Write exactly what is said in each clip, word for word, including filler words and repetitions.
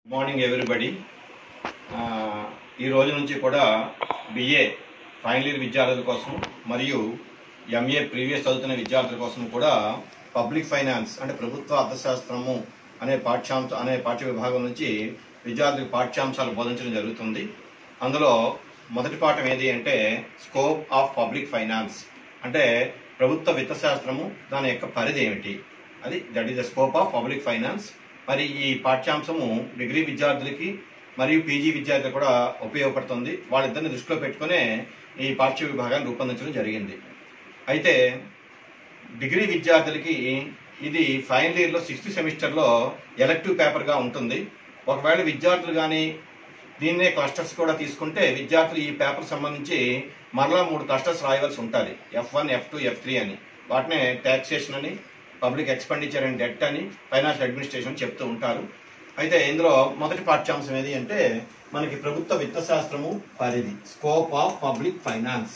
Morning everybody. ఈ రోజు నుంచి కూడా బిఏ ఫైనల్ ఇయర్ విద్యార్థుల కోసం మరియు ఎంఏ ప్రీవియస్ చదువుతున్న విద్యార్థుల కోసం కూడా పబ్లిక్ ఫైనాన్స్ అంటే ప్రభుత్వ అర్థశాస్త్రము అనే పాఠ్యాంశ అనే పాఠ్య విభాగం నుంచి విద్యార్థులకు పాఠ్యాంశాలు బోధించడం జరుగుతుంది. అందులో మొదటి పాఠం ఏది అంటే స్కోప్ ఆఫ్ పబ్లిక్ ఫైనాన్స్, అంటే ప్రభుత్వ విత్తశాస్త్రము దాని యొక్క పరిధి ఏమిటి, అది that is the scope of public finance. మరి ఈ పాఠ్యాంశము డిగ్రీ విద్యార్థులకి మరియు పీజీ విద్యార్థులకు కూడా ఉపయోగపడుతుంది. వాళ్ళిద్దరిని దృష్టిలో పెట్టుకునే ఈ పాఠ్య విభాగాన్ని రూపొందించడం జరిగింది. అయితే డిగ్రీ విద్యార్థులకి ఇది ఫైనల్ ఇయర్లో సిక్స్త్ సెమిస్టర్లో ఎలెక్టివ్ పేపర్గా ఉంటుంది. ఒకవేళ విద్యార్థులు కానీ దీన్నే క్లస్టర్స్ కూడా తీసుకుంటే విద్యార్థులు ఈ పేపర్ సంబంధించి మరలా మూడు క్లస్టర్స్ రాయవలసి ఉంటుంది. F one F two F three అని, వాటినే ట్యాక్సేషన్ అని, పబ్లిక్ ఎక్స్పెండిచర్ అండ్ డెట్ అని, ఫైనాన్షియల్ అడ్మినిస్ట్రేషన్ చెప్తూ ఉంటారు. అయితే ఇందులో మొదటి పాఠ్యాంశం ఏది అంటే మనకి ప్రభుత్వ విత్తశాస్త్రము పరిధి, స్కోప్ ఆఫ్ పబ్లిక్ ఫైనాన్స్.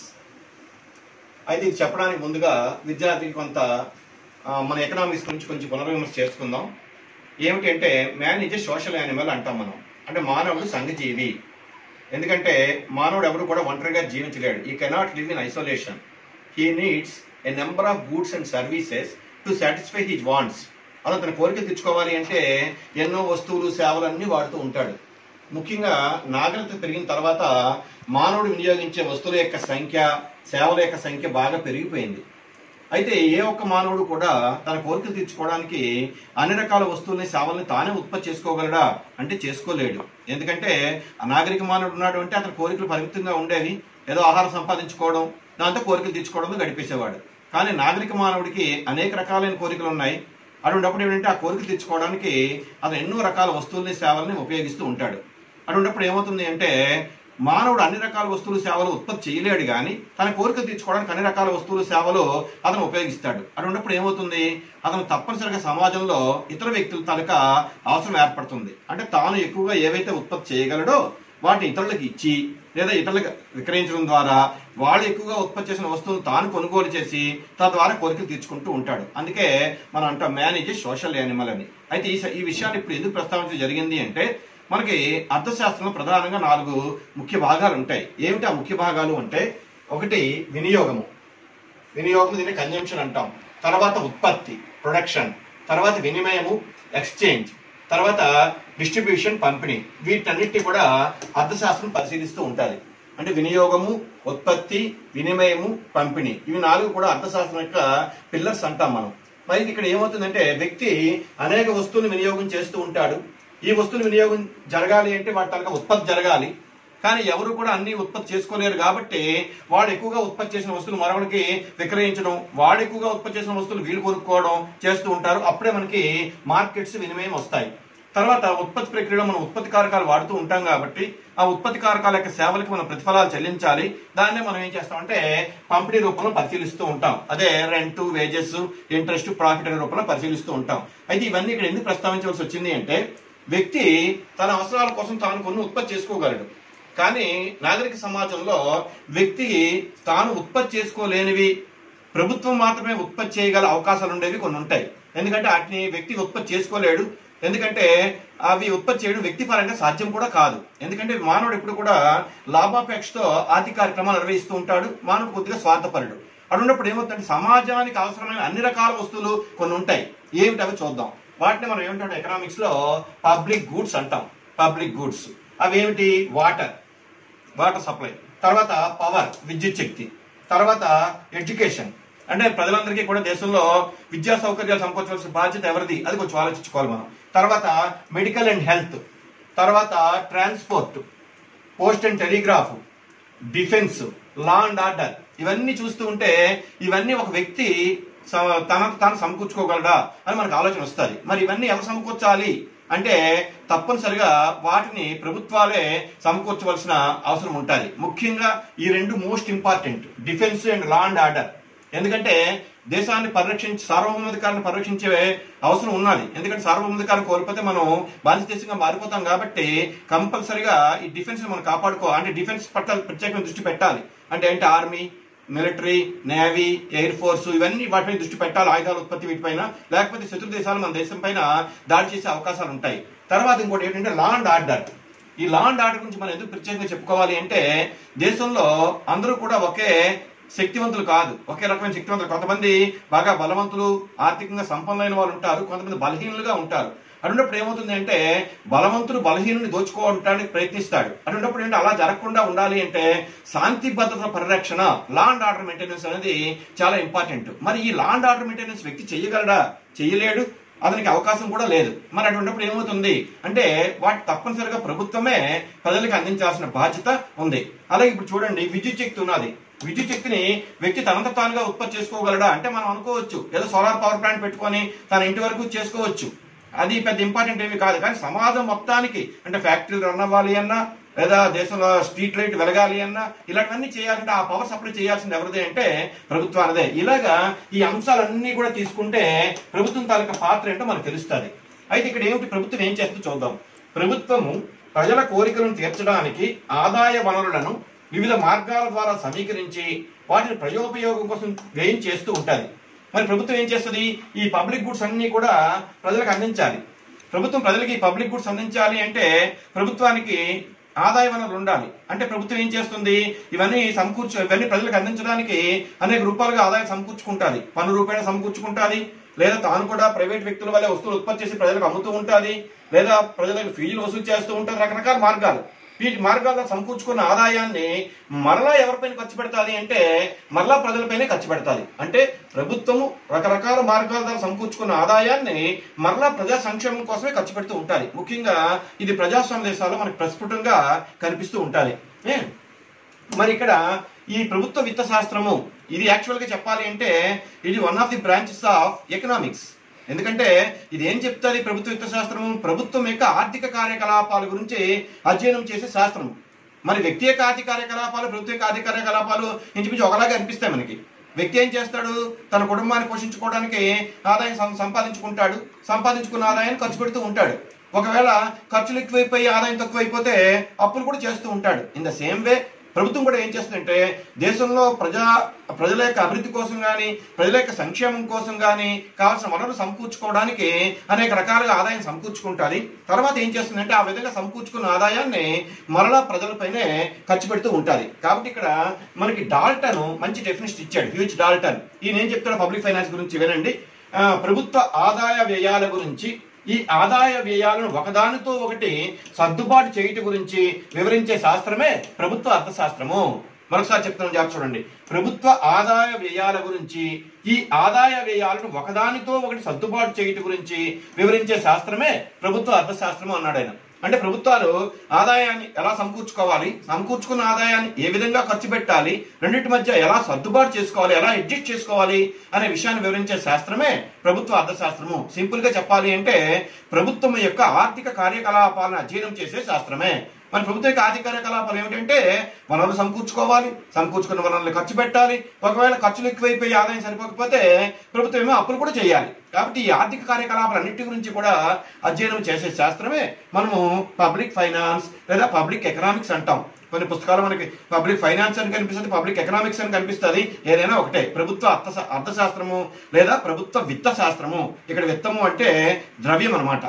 అయితే ఇది చెప్పడానికి ముందుగా విద్యార్థికి కొంత మన ఎకనామిక్స్ గురించి కొంచెం పునర్విమర్శ చేసుకుందాం. ఏమిటి అంటే man is a social animal అంటాం మనం. అంటే మానవుడు సంఘజీవి. ఎందుకంటే మానవుడు ఎవరు కూడా ఒంటరిగా జీవించలేడు. He cannot live in isolation. He needs a number of goods and services to satisfy his wants. అలా తన కోరికలు తెచ్చుకోవాలి అంటే ఎన్నో వస్తువులు సేవలు అన్నీ వాడుతూ ఉంటాడు. ముఖ్యంగా నాగరికత పెరిగిన తర్వాత మానవుడు వినియోగించే వస్తువుల యొక్క సంఖ్య, సేవల యొక్క సంఖ్య బాగా పెరిగిపోయింది. అయితే ఏ ఒక్క మానవుడు కూడా తన కోరికలు తీర్చుకోవడానికి అన్ని రకాల వస్తువుల్ని, సేవల్ని తానే ఉత్పత్తి చేసుకోగలడా అంటే చేసుకోలేడు. ఎందుకంటే అనాగరిక మానవుడు ఉన్నాడు అంటే అతని కోరికలు పరిమితంగా ఉండేవి. ఏదో ఆహారం సంపాదించుకోవడం, దాంతో కోరికలు తీర్చుకోవడంతో గడిపేసేవాడు. కానీ నాగరిక మానవుడికి అనేక రకాలైన కోరికలు ఉన్నాయి. అటువంటిప్పుడు ఏంటంటే ఆ కోరికలు తెచ్చుకోవడానికి అతను ఎన్నో రకాల వస్తువుల్ని, సేవల్ని ఉపయోగిస్తూ ఉంటాడు. అటువంటిప్పుడు ఏమవుతుంది అంటే మానవుడు అన్ని రకాల వస్తువులు, సేవలు ఉత్పత్తి చేయలేడు, కానీ తన కోరికలు తీర్చుకోవడానికి అన్ని రకాల వస్తువులు, సేవలు అతను ఉపయోగిస్తాడు. అటువంటిప్పుడు ఏమవుతుంది, అతను తప్పనిసరిగా సమాజంలో ఇతర వ్యక్తుల తాలూకా అవసరం ఏర్పడుతుంది. అంటే తాను ఎక్కువగా ఏవైతే ఉత్పత్తి చేయగలడో వాటిని ఇతరులకు ఇచ్చి లేదా ఇతరులకు విక్రయించడం ద్వారా వాళ్ళు ఎక్కువగా ఉత్పత్తి చేసిన వస్తువులు తాను కొనుగోలు చేసి తద్వారా కోరికలు తీర్చుకుంటూ ఉంటాడు. అందుకే మనం అంటాం man is a social animal అని. అయితే ఈ ఈ విషయాన్ని ఇప్పుడు ఎందుకు ప్రస్తావించడం జరిగింది అంటే మనకి అర్థశాస్త్రంలో ప్రధానంగా నాలుగు ముఖ్య భాగాలు ఉంటాయి. ఏమిటి ఆ ముఖ్య భాగాలు అంటే ఒకటి వినియోగము, వినియోగం దీన్ని కన్జంప్షన్ అంటాం. తర్వాత ఉత్పత్తి ప్రొడక్షన్, తర్వాత వినిమయము ఎక్స్చేంజ్, తర్వాత డిస్ట్రిబ్యూషన్ పంపిణీ. వీటన్నిటిని కూడా అర్థశాస్త్రం పరిశీలిస్తూ ఉంటుంది. అంటే వినియోగము, ఉత్పత్తి, వినిమయము, పంపిణీ, ఇవి నాలుగు కూడా అర్థశాస్త్రం యొక్క పిల్లర్స్ అంటాం మనం. మరి ఇక్కడ ఏమవుతుందంటే వ్యక్తి అనేక వస్తువులు వినియోగం చేస్తూ ఉంటాడు. ఈ వస్తువులు వినియోగం జరగాలి అంటే వాటి తనక ఉత్పత్తి జరగాలి. కానీ ఎవరు కూడా అన్ని ఉత్పత్తి చేసుకోలేరు కాబట్టి వాడు ఎక్కువగా ఉత్పత్తి చేసిన వస్తువులు మరొకరికి విక్రయించడం, వాడు ఎక్కువగా ఉత్పత్తి చేసిన వస్తువులు వీళ్ళు కొనుక్కోవడం చేస్తూ ఉంటారు. అప్పుడే మనకి మార్కెట్స్ వినిమయం వస్తాయి. తర్వాత ఉత్పత్తి ప్రక్రియలో మనం ఉత్పత్తి కారకాలు వాడుతూ ఉంటాం కాబట్టి ఆ ఉత్పత్తి కారకాల యొక్క సేవలకు మనం ప్రతిఫలాలు చెల్లించాలి. దాన్నే మనం ఏం చేస్తామంటే పంపిణీ రూపంలో పరిశీలిస్తూ ఉంటాం. అదే రెంట్, వేజెస్, ఇంట్రెస్ట్, ప్రాఫిట్ అనే రూపంలో పరిశీలిస్తూ ఉంటాం. అయితే ఇవన్నీ ఇక్కడ ఎందుకు ప్రస్తావించవలసి వచ్చింది అంటే వ్యక్తి తన అవసరాల కోసం తాను కొన్ని ఉత్పత్తి చేసుకోగలడు. కానీ నాగరిక సమాజంలో వ్యక్తి తాను ఉత్పత్తి చేసుకోలేనివి, ప్రభుత్వం మాత్రమే ఉత్పత్తి చేయగల అవకాశాలు ఉండేవి కొన్ని ఉంటాయి. ఎందుకంటే వాటిని వ్యక్తి ఉత్పత్తి చేసుకోలేడు. ఎందుకంటే అవి ఉత్పత్తి చేయడం వ్యక్తి పరంగా సాధ్యం కూడా కాదు. ఎందుకంటే మానవుడు ఎప్పుడు కూడా లాభాపేక్షతో ఆర్థిక కార్యక్రమాలు నిర్వహిస్తూ ఉంటాడు. మానవుడు కొద్దిగా స్వార్థపరుడు. అటువంటిప్పుడు ఏమవుతుందంటే సమాజానికి అవసరమైన అన్ని రకాల వస్తువులు కొన్ని ఉంటాయి. ఏమిటి అవి చూద్దాం. వాటిని మనం ఏమిటంటే ఎకనామిక్స్ లో పబ్లిక్ గూడ్స్ అంటాం. పబ్లిక్ గూడ్స్ అవి ఏమిటి? వాటర్, వాటర్ సప్లై, తర్వాత పవర్, విద్యుత్ శక్తి, తర్వాత ఎడ్యుకేషన్, అంటే ప్రజలందరికీ కూడా దేశంలో విద్యా సౌకర్యాలు సమకూర్చవలసిన బాధ్యత ఎవరిది, అది కొంచెం ఆలోచించుకోవాలి మనం. తర్వాత మెడికల్ అండ్ హెల్త్, తర్వాత transport, post and telegraph, defence, law and order. ఇవన్నీ చూస్తూ ఉంటే ఇవన్నీ ఒక వ్యక్తి తనకు తాను సమకూర్చుకోగలడా అని మనకు ఆలోచన వస్తుంది. మరి ఇవన్నీ ఎవరు సమకూర్చాలి అంటే తప్పనిసరిగా వాటిని ప్రభుత్వాలే సమకూర్చవలసిన అవసరం ఉంటుంది. ముఖ్యంగా ఈ రెండు most important, defence and law and order. ఎందుకంటే దేశాన్ని పరిరక్షించి సార్వభౌమాధికారాన్ని పరిరక్షించే అవసరం ఉన్నది. ఎందుకంటే సార్వభౌమాధికారం కోల్పోతే మనం బానిస దేశంగా మారిపోతాం. కాబట్టి కంపల్సరిగా ఈ డిఫెన్స్ మనం కాపాడుకో అంటే డిఫెన్స్ పట్ల ప్రత్యేకమైన దృష్టి పెట్టాలి. అంటే ఏంటి? Army, military, navy, air force ఇవన్నీ వాటిపై దృష్టి పెట్టాలి, ఆయుధాల ఉత్పత్తి వీటిపైన, లేకపోతే శత్రు దేశాలు మన దేశం పైన దాడి చేసే అవకాశాలు ఉంటాయి. తర్వాత ఇంకోటి ఏంటంటే లా అండ్ ఆర్డర్. ఈ లా అండ్ ఆర్డర్ గురించి మనం ఎందుకు ప్రత్యేకంగా చెప్పుకోవాలి అంటే దేశంలో అందరూ కూడా ఒకే శక్తివంతులు కాదు, ఒకే రకమైన శక్తివంతులు. కొంతమంది బాగా బలవంతులు, ఆర్థికంగా సంపన్నులైన వాళ్ళు ఉంటారు, కొంతమంది బలహీనులుగా ఉంటారు. అటువంటిప్పుడు ఏమవుతుంది అంటే బలవంతుడు బలహీనుని దోచుకోవడానికి ప్రయత్నిస్తాడు. అటువంటిప్పుడు ఏంటంటే అలా జరగకుండా ఉండాలి అంటే శాంతి భద్రతల పరిరక్షణ, లా అండ్ ఆర్డర్ మెయింటెనెన్స్ అనేది చాలా ఇంపార్టెంట్. మరి ఈ లా అండ్ ఆర్డర్ మెయింటెనెన్స్ వ్యక్తి చెయ్యగలడా? చెయ్యలేడు, అతనికి అవకాశం కూడా లేదు. మరి అటువంటిప్పుడు ఏమవుతుంది అంటే వాటి తప్పనిసరిగా ప్రభుత్వమే ప్రజలకు అందించాల్సిన బాధ్యత ఉంది. అలాగే ఇప్పుడు చూడండి, విద్యుత్ శక్తి ఉన్నది. విద్యుత్ శక్తిని వ్యక్తి తనంత తానుగా ఉత్పత్తి చేసుకోగలడా అంటే మనం అనుకోవచ్చు, ఏదో సోలార్ పవర్ ప్లాంట్ పెట్టుకొని తన ఇంటి వరకు చేసుకోవచ్చు, అది పెద్ద ఇంపార్టెంట్ ఏమి కాదు. కానీ సమాజం మొత్తానికి అంటే ఫ్యాక్టరీలు రన్ అవ్వాలి అన్నా, లేదా దేశంలో స్ట్రీట్ లైట్ వెలగాలి అన్నా, ఇలాంటివన్నీ చేయాలంటే ఆ పవర్ సప్లై చేయాల్సింది ఎవరిదే అంటే ప్రభుత్వానిదే. ఇలాగా ఈ అంశాలన్నీ కూడా తీసుకుంటే ప్రభుత్వం తాలూకా పాత్ర ఏంటో మనకు తెలుస్తుంది. అయితే ఇక్కడ ఏమిటి ప్రభుత్వం ఏం చేస్తుందో చూద్దాం. ప్రభుత్వము ప్రజల కోరికలను తీర్చడానికి ఆదాయ వనరులను వివిధ మార్గాల ద్వారా సమీకరించి వాటిని ప్రజోపయోగం కోసం వ్యయం చేస్తూ ఉంటుంది. మరి ప్రభుత్వం ఏం చేస్తుంది? ఈ పబ్లిక్ గుడ్స్ అన్ని కూడా ప్రజలకు అందించాలి. ప్రభుత్వం ప్రజలకి ఈ పబ్లిక్ గుడ్స్ అందించాలి అంటే ప్రభుత్వానికి ఆదాయ వనరులు ఉండాలి. అంటే ప్రభుత్వం ఏం చేస్తుంది? ఇవన్నీ సమకూర్చు ఇవన్నీ ప్రజలకు అందించడానికి అనేక రూపాయలుగా ఆదాయం సమకూర్చుకుంటుంది. పన్ను రూపాయలు సమకూర్చుకుంటుంది, లేదా తాను కూడా ప్రైవేట్ వ్యక్తుల వల్ల వస్తువులు ఉత్పత్తి చేసి ప్రజలకు అమ్ముతూ ఉంటుంది, లేదా ప్రజలకు ఫీజులు వసూలు చేస్తూ ఉంటుంది. రకరకాల మార్గాలు. వీటి మార్గాల్లో సమకూర్చుకున్న ఆదాయాన్ని మరలా ఎవరిపైన ఖర్చు పెడతాది అంటే మరలా ప్రజలపైనే ఖర్చు పెడతాది. అంటే ప్రభుత్వము రకరకాల మార్గాల ద్వారా సమకూర్చుకున్న ఆదాయాన్ని మరలా ప్రజా సంక్షేమం కోసమే ఖర్చు పెడుతూ ఉంటుంది. ముఖ్యంగా ఇది ప్రజాస్వామ్య దేశాల్లో మనకు ప్రస్ఫుటంగా కనిపిస్తూ ఉంటుంది. మరి ఇక్కడ ఈ ప్రభుత్వ విత్త శాస్త్రము ఇది యాక్చువల్ గా చెప్పాలి అంటే ఇది one of the branches of economics. ఎందుకంటే ఇది ఏం చెప్తుంది? ప్రభుత్వ విత్త శాస్త్రము ప్రభుత్వం యొక్క ఆర్థిక కార్యకలాపాల గురించి అధ్యయనం చేసే శాస్త్రం. మరి వ్యక్తి యొక్క ఆర్థిక కార్యకలాపాలు, ప్రభుత్వ యొక్క ఆర్థిక కార్యకలాపాలు ఇంచుమించు ఒకలాగా అనిపిస్తాయి మనకి. వ్యక్తి ఏం చేస్తాడు? తన కుటుంబాన్ని పోషించుకోవడానికి ఆదాయం సంపాదించుకుంటాడు, సంపాదించుకున్న ఆదాయాన్ని ఖర్చు పెడుతూ ఉంటాడు. ఒకవేళ ఖర్చులు ఎక్కువైపోయి ఆదాయం తక్కువైపోతే అప్పులు కూడా చేస్తూ ఉంటాడు. ఇన్ ద సేమ్ వే ప్రభుత్వం కూడా ఏం చేస్తుందంటే దేశంలో ప్రజా ప్రజల యొక్క అభివృద్ధి కోసం కానీ ప్రజల యొక్క సంక్షేమం కోసం కానీ కావాల్సిన వనరులు సమకూర్చుకోవడానికి అనేక రకాలుగా ఆదాయం సమకూర్చుకుంటుంది. తర్వాత ఏం చేస్తుందంటే ఆ విధంగా సమకూర్చుకున్న ఆదాయాన్ని మరలా ప్రజలపైనే ఖర్చు పెడుతూ ఉంటుంది. కాబట్టి ఇక్కడ మనకి డాల్టన్ మంచి డెఫినిషన్ ఇచ్చాడు, హ్యూజ్ డాల్టన్. ఈయన ఏం చెప్తాడు పబ్లిక్ ఫైనాన్స్ గురించి వినండి. ప్రభుత్వ ఆదాయ వ్యయాల గురించి, ఈ ఆదాయ వ్యయాలను ఒకదానితో ఒకటి సర్దుబాటు చేయటం గురించి వివరించే శాస్త్రమే ప్రభుత్వ అర్థశాస్త్రము. మరొకసారి చెప్తున్నాను, జాగ్రత్త చూడండి. ప్రభుత్వ ఆదాయ వ్యయాల గురించి, ఈ ఆదాయ వ్యయాలను ఒకదానితో ఒకటి సర్దుబాటు చేయటం గురించి వివరించే శాస్త్రమే ప్రభుత్వ అర్థశాస్త్రము అన్నాడు ఆయన. అంటే ప్రభుత్వాలు ఆదాయాన్ని ఎలా సమకూర్చుకోవాలి, సమకూర్చుకున్న ఆదాయాన్ని ఏ విధంగా ఖర్చు పెట్టాలి, రెండింటి మధ్య ఎలా సర్దుబాటు చేసుకోవాలి, ఎలా అడ్జస్ట్ చేసుకోవాలి అనే విషయాన్ని వివరించే శాస్త్రమే ప్రభుత్వ అర్థశాస్త్రము. సింపుల్ గా చెప్పాలి అంటే ప్రభుత్వం యొక్క ఆర్థిక కార్యకలాపాలను అధ్యయనం చేసే శాస్త్రమే. మరి ప్రభుత్వ యొక్క ఆర్థిక కార్యకలాపాలు ఏమిటంటే వనరులు సమకూర్చుకోవాలి, సమకూర్చుకున్న వనరులు ఖర్చు పెట్టాలి, ఒకవేళ ఖర్చులు ఎక్కువైపోయి ఆదాయం సరిపోకపోతే ప్రభుత్వం ఏమో అప్పులు కూడా చేయాలి. కాబట్టి ఈ ఆర్థిక కార్యకలాపాలన్నింటి గురించి కూడా అధ్యయనం చేసే శాస్త్రమే మనము పబ్లిక్ ఫైనాన్స్ లేదా పబ్లిక్ ఎకనామిక్స్ అంటాం. కొన్ని పుస్తకాలు మనకి పబ్లిక్ ఫైనాన్స్ అని కనిపిస్తుంది, పబ్లిక్ ఎకనామిక్స్ అని కనిపిస్తుంది. ఏదైనా ఒకటే, ప్రభుత్వ అర్థ అర్థశాస్త్రము లేదా ప్రభుత్వ విత్త శాస్త్రము. ఇక్కడ విత్తము అంటే ద్రవ్యం అన్నమాట.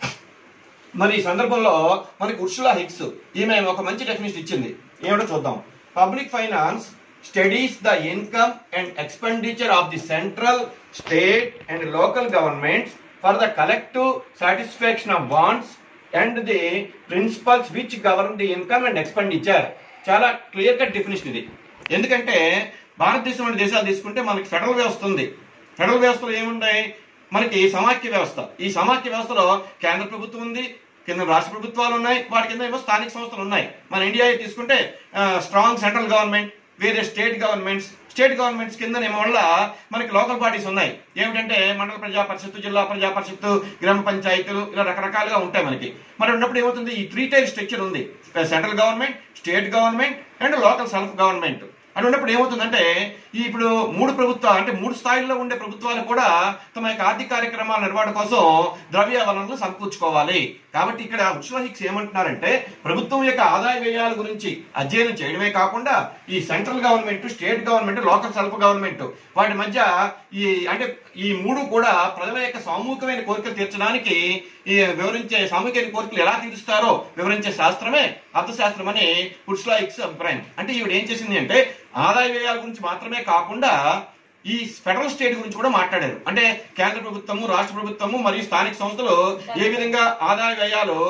మరి ఈ సందర్భంలో మనకి ఉర్సులా హిక్స్ ఈమె ఒక మంచి డెఫినేషన్ ఇచ్చింది. ఏమిటో చూద్దాం. Public finance studies the income and expenditure of the central, state and local governments for the collective satisfaction of wants and the principles which govern the income and expenditure. చాలా clear cut definition ఇది. ఎందుకంటే భారతదేశం వంటి దేశాలు తీసుకుంటే మనకి federal వ్యవస్థ ఉంది. ఫెడరల్ వ్యవస్థలో ఏముంటాయి? మనకి సమాఖ్య వ్యవస్థ. ఈ సమాఖ్య వ్యవస్థలో కేంద్ర ప్రభుత్వం ఉంది, కింద రాష్ట్ర ప్రభుత్వాలు ఉన్నాయి, వాటి కింద ఏమో స్థానిక సంస్థలు ఉన్నాయి. మన ఇండియా తీసుకుంటే స్ట్రాంగ్ సెంట్రల్ గవర్నమెంట్, వేరే స్టేట్ గవర్నమెంట్స్. స్టేట్ గవర్నమెంట్స్ కింద ఏమో వల్ల మనకి లోకల్ బాడీస్ ఉన్నాయి. ఏమిటంటే మండల ప్రజా పరిషత్తు, జిల్లా ప్రజా పరిషత్తు, గ్రామ పంచాయతీలు, ఇలా రకరకాలుగా ఉంటాయి మనకి. మరి ఉన్నప్పుడు ఏమవుతుంది? ఈ త్రీ టైర్ స్ట్రక్చర్ ఉంది, central government, state government and local self government. అని ఉన్నప్పుడు ఏమవుతుందంటే ఈ ఇప్పుడు మూడు ప్రభుత్వాలు అంటే మూడు స్థాయిల్లో ఉండే ప్రభుత్వాలు కూడా తమ యొక్క ఆర్థిక కార్యక్రమాల నిర్వహణ కోసం ద్రవ్య వనరులు సమకూర్చుకోవాలి. కాబట్టి ఇక్కడ ఉర్సులా హిక్స్ ఏమంటున్నారంటే ప్రభుత్వం యొక్క ఆదాయ వ్యయాల గురించి అధ్యయనం చేయడమే కాకుండా ఈ central government, state government, local self government వాటి మధ్య ఈ అంటే ఈ మూడు కూడా ప్రజల యొక్క సామూహికమైన కోరికలు తీర్చడానికి ఈ వివరించే సామూహిక కోరికలు ఎలా తీరుస్తారో వివరించే శాస్త్రమే అర్థశాస్త్రం అని ఉర్సులా హిక్స్ అభిప్రాయం. అంటే ఈవిడ ఏం చేసింది అంటే ఆదాయ వ్యయాల గురించి మాత్రమే కాకుండా ఈ ఫెడరల్ స్టేట్ గురించి కూడా మాట్లాడారు. అంటే కేంద్ర ప్రభుత్వము, రాష్ట్ర ప్రభుత్వము మరియు స్థానిక సంస్థలు ఏ విధంగా ఆదాయ వ్యయాలు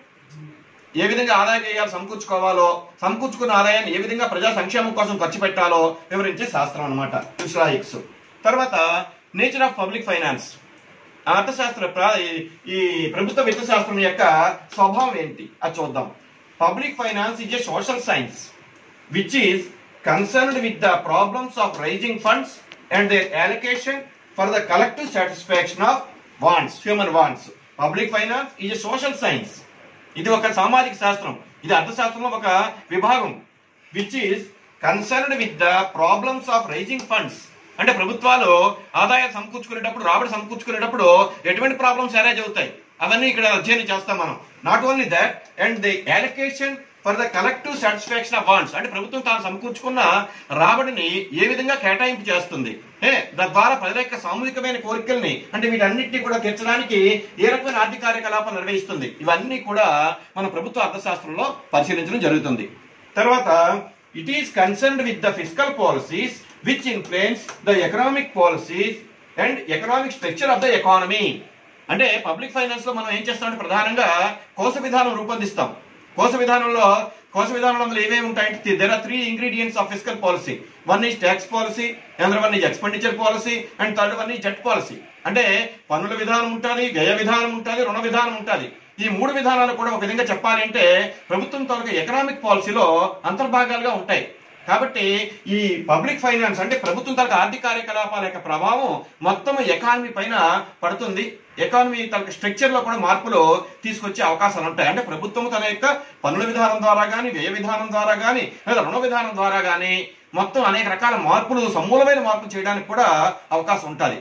ఏ విధంగా ఆదాయ వ్యయాలు సమకూర్చుకోవాలో, సమకూర్చుకున్న ఆదాయాన్ని ఏ విధంగా ప్రజా సంక్షేమం కోసం ఖర్చు పెట్టాలో వివరించే శాస్త్రం అనమాట ఉర్సులా హిక్స్. తర్వాత నేచర్ ఆఫ్ పబ్లిక్ ఫైనాన్స్, అర్థశాస్త్ర ఈ ప్రభుత్వ విత్త శాస్త్రం యొక్క స్వభావం ఏంటి అది చూద్దాం. Public finance is a social science which is concerned with the problems of raising funds and their allocation for the collective satisfaction of wants, human wants. Public finance is a social science. ఇది ఒక సామాజిక శాస్త్రం, ఇది అర్థశాస్త్రంలో ఒక విభాగం. which is concerned with the problems of raising funds. అంటే ప్రభుత్వాలు ఆదాయం సమకూర్చుకునేటప్పుడు, రాబడి సమకూర్చుకునేటప్పుడు ఎటువంటి ప్రాబ్లమ్స్ అరైజ్ అవుతాయి అవన్నీ ఇక్కడ అధ్యయనం చేస్తాం మనం. Not only that and the allocation for the collective satisfaction of wants, అంటే ప్రభుత్వం తాను సమకూర్చుకున్న రాబడిని ఏ విధంగా కేటాయింపు చేస్తుంది, ఏ తద్వారా ప్రజల యొక్క సామూహికమైన కోరికల్ని అంటే వీటన్నిటిని కూడా తీర్చడానికి ఏ రకమైన ఆర్థిక కార్యకలాపాలు నిర్వహిస్తుంది. ఇవన్నీ కూడా మన ప్రభుత్వ అర్థశాస్త్రంలో పరిశీలించడం జరుగుతుంది. తర్వాత it is concerned with the fiscal policies which influence the economic policies and economic structure of the economy. అంటే పబ్లిక్ ఫైనాన్స్ లో మనం ఏం చేస్తామంటే ప్రధానంగా కోశ విధానం రూపొందిస్తాం. కోశ విధానంలో కోశ విధానంలో అందులో ఏమేమి ఉంటాయంటే there are three ingredients of fiscal policy. One is tax policy, another one is expenditure policy and third one is debt policy. అంటే పన్నుల విధానం ఉంటుంది, వ్యయ విధానం ఉంటుంది, రుణ విధానం ఉంటుంది. ఈ మూడు విధానాలు కూడా ఒక విధంగా చెప్పాలి అంటే ప్రభుత్వం తాలూకా ఎకనామిక్ పాలసీలో అంతర్భాగాలుగా ఉంటాయి. కాబట్టి ఈ పబ్లిక్ ఫైనాన్స్ అంటే ప్రభుత్వం తాలూకా ఆర్థిక కార్యకలాపాల యొక్క ప్రభావం మొత్తం ఎకానమీ పైన పడుతుంది. ఎకానమీ తాలూకా స్ట్రక్చర్ లో కూడా మార్పులు తీసుకొచ్చే అవకాశాలు ఉంటాయి. అంటే ప్రభుత్వం తన యొక్క పన్నుల విధానం ద్వారా కానీ, వ్యయ విధానం ద్వారా కానీ, లేదా రుణ విధానం ద్వారా కానీ మొత్తం అనేక రకాల మార్పులు, సమూలమైన మార్పులు చేయడానికి కూడా అవకాశం ఉంటుంది.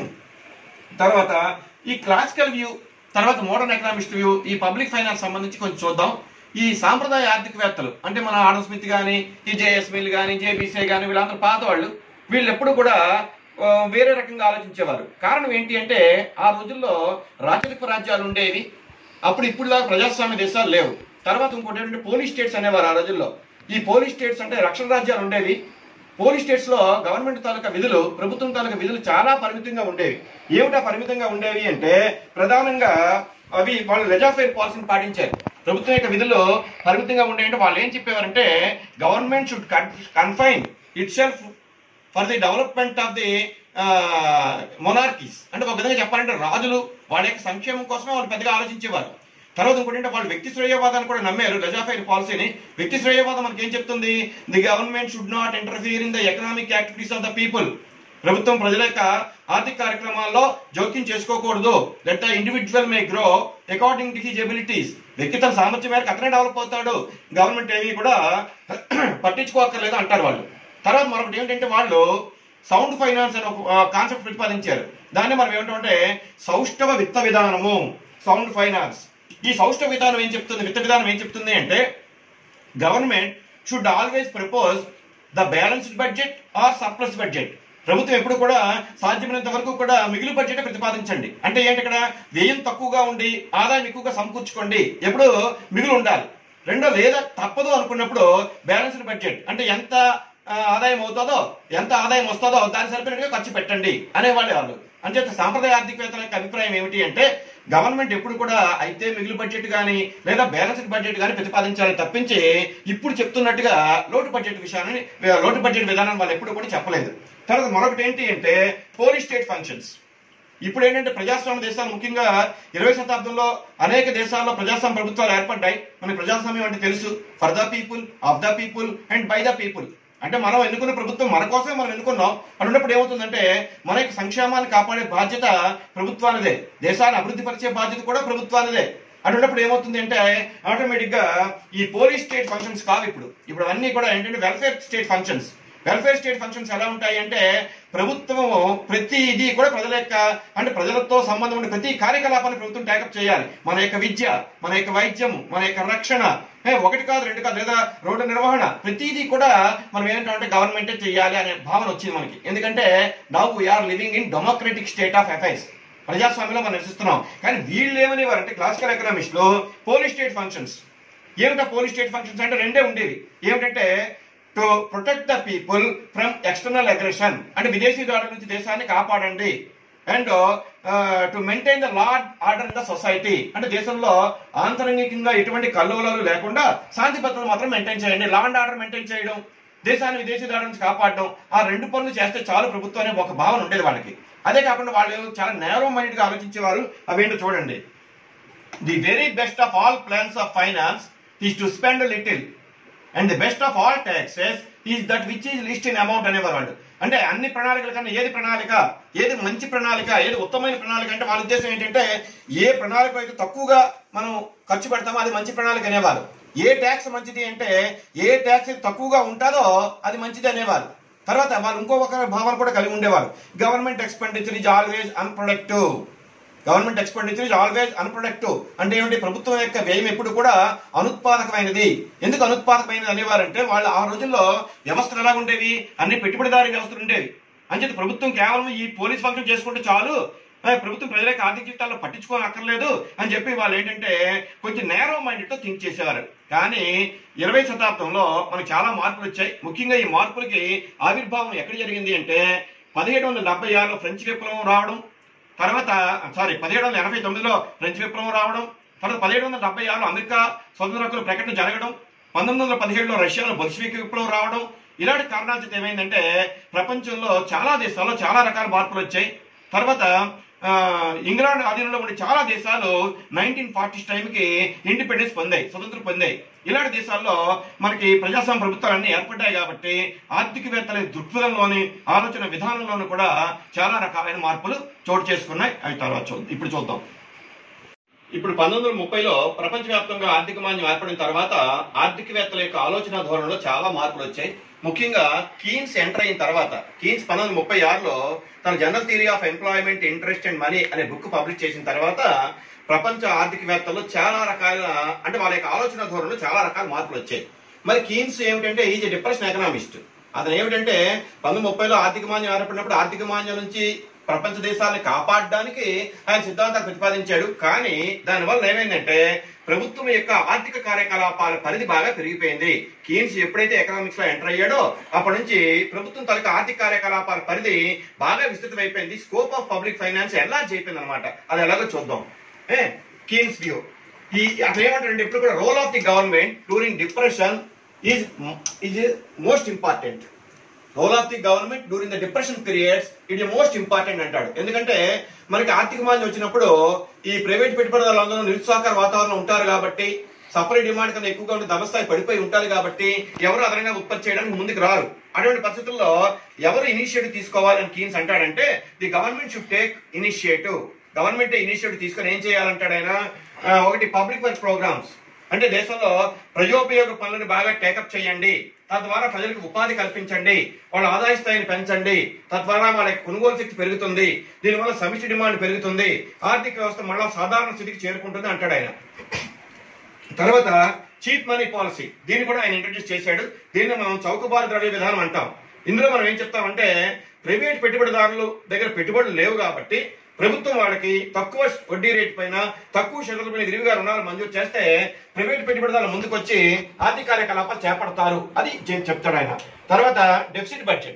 తర్వాత ఈ క్లాసికల్ వ్యూ, తర్వాత మోడర్న్ ఎకనామిస్ట్ వ్యూ, ఈ పబ్లిక్ ఫైనాన్స్ సంబంధించి కొంచెం చూద్దాం. ఈ సాంప్రదాయ ఆర్థికవేత్తలు అంటే మన ఆడమ్ స్మిత్ కానీ, ఈ జేఎస్ మిల్ కానీ, జేబీసీ కానీ వీళ్ళందరూ పాత వాళ్ళు, వీళ్ళు ఎప్పుడు కూడా వేరే రకంగా ఆలోచించేవారు. కారణం ఏంటి అంటే ఆ రోజుల్లో రాచరిక రాజ్యాలు ఉండేవి. అప్పుడు ఇప్పుడులా ప్రజాస్వామ్య దేశాలు లేవు. తర్వాత ఇంకోటి ఏంటంటే పోలీస్ స్టేట్స్ అనేవారు ఆ రోజుల్లో. ఈ పోలీస్ స్టేట్స్ అంటే రక్షణ రాజ్యాలు ఉండేవి. పోలీస్ స్టేట్స్ లో గవర్నమెంట్ తాలూకా విధులు, ప్రభుత్వం తాలూకా విధులు చాలా పరిమితంగా ఉండేవి. ఏమిటా పరిమితంగా ఉండేవి అంటే ప్రధానంగా అవి వాళ్ళు లెజాఫైర్ పాలసీని పాటించారు. ప్రభుత్వం యొక్క విధులు పరిమితంగా ఉండేయంటే వాళ్ళు ఏం చెప్పేవారంటే government should confine itself for the development of the monarchies. అంటే ఒక విధంగా చెప్పాలంటే రాజులు వాళ్ళ యొక్క సంక్షేమం కోసమే వాళ్ళు పెద్దగా ఆలోచించేవారు. తర్వాత ఇంకోటి అంటే వాళ్ళు వ్యక్తి శ్రేయవాదాన్ని కూడా నమ్మారు, లెజాఫైర్ పాలసీని. వ్యక్తి శ్రేయవాదం మనకి ఏం చెప్తుంది? The government should not interfere in the economic activities of the people. ప్రభుత్వం ప్రజల యొక్క ఆర్థిక కార్యక్రమాల్లో జోక్యం చేసుకోకూడదు. Let the individual may grow according to his abilities. వ్యక్తి తన సామర్థ్యం మేరకు అతనే డెవలప్ అవుతాడు, గవర్నమెంట్ ఏమీ కూడా పట్టించుకోక్కర్లేదు అంటారు వాళ్ళు. తర్వాత మరొకటి ఏమిటంటే వాళ్ళు సౌండ్ ఫైనాన్స్ అనే ఒక కాన్సెప్ట్ ప్రతిపాదించారు. దాన్ని మనం ఏమిటంటే సౌష్ఠవ విత్త విధానము, సౌండ్ ఫైనాన్స్. ఈ సౌష్ఠవ విధానం ఏం చెప్తుంది, విత్త విధానం ఏం చెప్తుంది అంటే government should always propose the balanced budget or surplus budget. ప్రభుత్వం ఎప్పుడు కూడా సాధ్యమైనంత వరకు కూడా మిగులు బడ్జెట్ ప్రతిపాదించండి. అంటే ఏంటి, ఇక్కడ వ్యయం తక్కువగా ఉండి ఆదాయం ఎక్కువగా సమకూర్చుకోండి, ఎప్పుడు మిగులు ఉండాలి. రెండో లేదా తప్పదు అనుకున్నప్పుడు బ్యాలెన్స్డ్ బడ్జెట్ అంటే ఎంత ఆదాయం అవుతుందో, ఎంత ఆదాయం వస్తుందో దాని సరిపోయినట్టుగా ఖర్చు పెట్టండి అనేవాళ్ళు వాళ్ళు. అంచేత సాంప్రదాయ ఆర్థికవేత్తల యొక్క అభిప్రాయం ఏమిటి అంటే గవర్నమెంట్ ఎప్పుడు కూడా అయితే మిగులు బడ్జెట్ కానీ లేదా బ్యాలెన్స్డ్ బడ్జెట్ కానీ ప్రతిపాదించాలని తప్పించి ఇప్పుడు చెప్తున్నట్టుగా లోటు బడ్జెట్ విషయాన్ని, లోటు బడ్జెట్ విధానం వాళ్ళు ఎప్పుడు కూడా చెప్పలేదు. తర్వాత మరొకటి ఏంటి అంటే పోలీస్ స్టేట్ ఫంక్షన్స్. ఇప్పుడు ఏంటంటే ప్రజాస్వామ్య దేశాలు, ముఖ్యంగా ఇరవై శతాబ్దంలో అనేక దేశాల్లో ప్రజాస్వామ్య ప్రభుత్వాలు ఏర్పడ్డాయి. మనకి ప్రజాస్వామ్యం అంటే తెలుసు, for the people, of the people and by the people. అంటే మనం ఎన్నుకున్న ప్రభుత్వం మన కోసమే మనం ఎన్నుకున్నాం. అన్నప్పుడు ఏమవుతుందంటే మన యొక్క సంక్షేమాన్ని కాపాడే బాధ్యత ప్రభుత్వానిదే, దేశాన్ని అభివృద్ధి పరిచే బాధ్యత కూడా ప్రభుత్వానిదే. అన్నప్పుడు ఏమవుతుంది అంటే ఆటోమేటిక్ గా ఈ పోలీస్ స్టేట్ ఫంక్షన్స్ కావు ఇప్పుడు ఇప్పుడు అన్ని కూడా ఏంటంటే welfare state functions. Welfare state functions ఎలా ఉంటాయి అంటే ప్రభుత్వం ప్రతి ఇది కూడా ప్రజల యొక్క అంటే ప్రజలతో సంబంధం ఉండే ప్రతి కార్యకలాపాన్ని ప్రభుత్వం టేకప్ చేయాలి. మన యొక్క విద్య, మన యొక్క వైద్యం, మన యొక్క రక్షణ, ఒకటి కాదు రెండు కాదు, లేదా రోడ్డు నిర్వహణ, ప్రతిదీ కూడా మనం ఏంటంటే గవర్నమెంటే చేయాలి అనే భావన వచ్చింది మనకి. ఎందుకంటే now we are living in democratic state of affairs, ప్రజాస్వామ్యంలో మనం నివసిస్తున్నాం. కానీ వీళ్ళు ఏమనేవారంటే క్లాసికల్ ఎకనామిక్స్ లో పోలీస్ స్టేట్ ఫంక్షన్స్. ఏమిటా పోలీస్ స్టేట్ ఫంక్షన్స్ అంటే రెండే ఉండేవి. ఏమిటంటే to protect the people from external aggression, అంటే విదేశీ దాడుల నుంచి దేశాన్ని కాపాడండి. And to maintain the law order in the society, అంటే దేశంలో ఆంతరంగికంగా ఎటువంటి కల్లోలాలు లేకుండా శాంతి భద్రతలు మాత్రం మెయింటైన్ చేయండి. లా అండ్ ఆర్డర్ మెయింటైన్ చేయడం, దేశాన్ని విదేశీ దాడుల నుంచి కాపాడడం, ఆ రెండు పనులు చేస్తే చాలు ప్రభుత్వం అనే ఒక భావన ఉండేది వాళ్ళకి. అదే కాకుండా వాళ్ళు చాలా నేరో మైండ్ గా ఆలోచించేవారు. అవేంటో చూడండి. The very best of all plans of finance is to spend little and the best of all taxes is that which is least in amount అనేవారు వాళ్ళు. అంటే అన్ని ప్రణాళికల కన్నా ఏది ప్రణాళిక, ఏది మంచి ప్రణాళిక, ఏది ఉత్తమమైన ప్రణాళిక అంటే వాళ్ళ ఉద్దేశం ఏంటంటే ఏ ప్రణాళిక అయితే తక్కువగా మనం ఖర్చు పెడతామో అది మంచి ప్రణాళిక అనేవారు. ఏ ట్యాక్స్ మంచిది అంటే ఏ ట్యాక్స్ తక్కువగా ఉంటుందో అది మంచిది అనేవారు. తర్వాత వాళ్ళు ఇంకొక భావన కూడా కలిగి ఉండేవారు. Government expenditure is always unproductive. Government expenditure is always unproductive అంటే ఏమిటి? ప్రభుత్వం యొక్క వ్యయం ఎప్పుడు కూడా అనుత్పాదకమైనది. ఎందుకు అనుత్పాదకమైనది అనేవారంటే వాళ్ళు ఆ రోజుల్లో వ్యవస్థలు ఎలా ఉండేవి, అన్ని పెట్టుబడిదారీ వ్యవస్థలు ఉండేవి. అంచేత ప్రభుత్వం కేవలం ఈ పోలీస్ ఫంక్షన్ చేసుకుంటే చాలు, ప్రభుత్వం ప్రజల యొక్క ఆర్థిక జీవితాల్లో పట్టించుకోని అక్కర్లేదు అని చెప్పి వాళ్ళు ఏంటంటే కొంచెం నేరో మైండ్ తో థింక్ చేసేవారు. కానీ ఇరవై శతాబ్దంలో మనకు చాలా మార్పులు వచ్చాయి. ముఖ్యంగా ఈ మార్పులకి ఆవిర్భావం ఎక్కడ జరిగింది అంటే పదిహేడు వందల డెబ్బై ఆరులో ఫ్రెంచ్ విప్లవం రావడం, తర్వాత సారీ పదిహేడు వందల ఎనభై తొమ్మిదిలో ఫ్రెంచ్ విప్లవం రావడం, తర్వాత పదిహేడు వందల డెబ్బై ఆరులో అమెరికా స్వతంత్ర హక్కుల ప్రకటన జరగడం, పంతొమ్మిది వందల పదిహేడులో రష్యాలో బొల్షివిక్ విప్లవం రావడం, ఇలాంటి కారణాల చేత ఏమైందంటే ప్రపంచంలో చాలా దేశాల్లో చాలా రకాల మార్పులు వచ్చాయి. తర్వాత ఇంగ్లాండ్ ఆధీనంలో ఉండే చాలా దేశాలు నైన్టీన్ ఫార్టీస్ టైంకి ఇండిపెండెన్స్ పొందాయి, స్వతంత్రం పొందాయి. ఇలాంటి దేశాల్లో మనకి ప్రజాస్వామ్య ప్రభుత్వాలన్నీ ఏర్పడ్డాయి కాబట్టి ఆర్థికవేత్తల దృక్పథంలోని ఆలోచన విధానంలోనూ కూడా చాలా రకాలైన మార్పులు చోటు చేసుకున్నాయి. అవి తర్వాత చూద్దాం. ఇప్పుడు చూద్దాం. ఇప్పుడు పంతొమ్మిది వందల ముప్పైలో ప్రపంచవ్యాప్తంగా ఆర్థిక మాంద్యం ఏర్పడిన తర్వాత ఆర్థికవేత్తల యొక్క ఆలోచన ధోరణిలో చాలా మార్పులు వచ్చాయి. ముఖ్యంగా కీన్స్ ఎంటర్ అయిన తర్వాత, కీన్స్ పంతొమ్మిది వందల ముప్పై ఆరులో తన general theory of employment, interest and money అనే బుక్ పబ్లిష్ చేసిన తర్వాత ప్రపంచ ఆర్థికవేత్తల్లో చాలా రకాల అంటే వాళ్ళ యొక్క ఆలోచన ధోరణిలో చాలా రకాల మార్పులు వచ్చాయి. మరి కీన్స్ ఏమిటంటే ఈజ్ డిప్రెషన్ ఎకనామిస్ట్. అతను ఏమిటంటే పంతొమ్మిది ముప్పైలో ఆర్థిక మాంద్యం ఏర్పడినప్పుడు ఆర్థిక మాంద్యం నుంచి ప్రపంచ దేశాలను కాపాడడానికి ఆయన సిద్ధాంతాలు ప్రతిపాదించాడు. కానీ దానివల్ల ఏమైందంటే ప్రభుత్వం యొక్క ఆర్థిక కార్యకలాపాల పరిధి బాగా పెరిగిపోయింది. కీన్స్ ఎప్పుడైతే ఎకనామిక్స్ లో ఎంటర్ అయ్యాడో అప్పటి నుంచి ప్రభుత్వం తాలూకా ఆర్థిక కార్యకలాపాల పరిధి బాగా విస్తృతమైపోయింది. Scope of public finance enlarge అయిపోయింది అనమాట. అది ఎలాగో చూద్దాం. ఏ కీన్స్ వ్యూ ఈ అసలు ఏమంటారంటే ఇప్పుడు కూడా role of the government during depression is is most important. Role of the government during the depression periods it most important అంటాడు. ఎందుకంటే మనకి ఆర్థిక మాంద్యం వచ్చినప్పుడు ఈ ప్రైవేట్ పెట్టుబడిదారులందరూ నిరుత్సాహకర వాతావరణం ఉంటారు కాబట్టి, సప్లై డిమాండ్ కన్నా ఎక్కువగా ఉంటే ధనస్థాయి పడిపోయి ఉంటారు కాబట్టి ఎవరు అదనంగా ఉత్పత్తి చేయడానికి ముందుకు రారు. అటువంటి పరిస్థితుల్లో ఎవరు ఇనిషియేటివ్ తీసుకోవాలని కీన్స్ అంటాడంటే the government should take initiative. Government initiative తీసుకొని ఏం చేయాలంటాడు ఆయన, ఒకటి పబ్లిక్ వర్క్ ప్రోగ్రామ్స్ అంటే దేశంలో ప్రజోపయోగ పనులను బాగా టేకప్ చేయండి, తద్వారా ప్రజలకు ఉపాధి కల్పించండి, వాళ్ళ ఆదాయ స్థాయిని పెంచండి, తద్వారా వాళ్ళ కొనుగోలు శక్తి పెరుగుతుంది, దీనివల్ల సమిష్టి డిమాండ్ పెరుగుతుంది, ఆర్థిక వ్యవస్థ మళ్ళా సాధారణ స్థితికి చేరుకుంటుంది అంటాడు ఆయన. తర్వాత చీప్ మనీ పాలసీ, దీన్ని కూడా ఆయన ఇంట్రడ్యూస్ చేశాడు. దీన్ని మనం చౌకబారు ద్రవ్య విధానం అంటాం. ఇందులో మనం ఏం చెప్తామంటే ప్రైవేట్ పెట్టుబడిదారులు దగ్గర పెట్టుబడులు లేవు కాబట్టి ప్రభుత్వం వాళ్ళకి తక్కువ వడ్డీ రేటు పైన తక్కువ షరతులపైన విరివిగా రుణాలు మంజూరు చేస్తే ప్రైవేట్ పెట్టుబడిదారులు ముందుకు వచ్చి ఆర్థిక కార్యకలాపాలు చేపడతారు అది చెప్తాడు ఆయన. తర్వాత డెఫిసిట్ బడ్జెట్.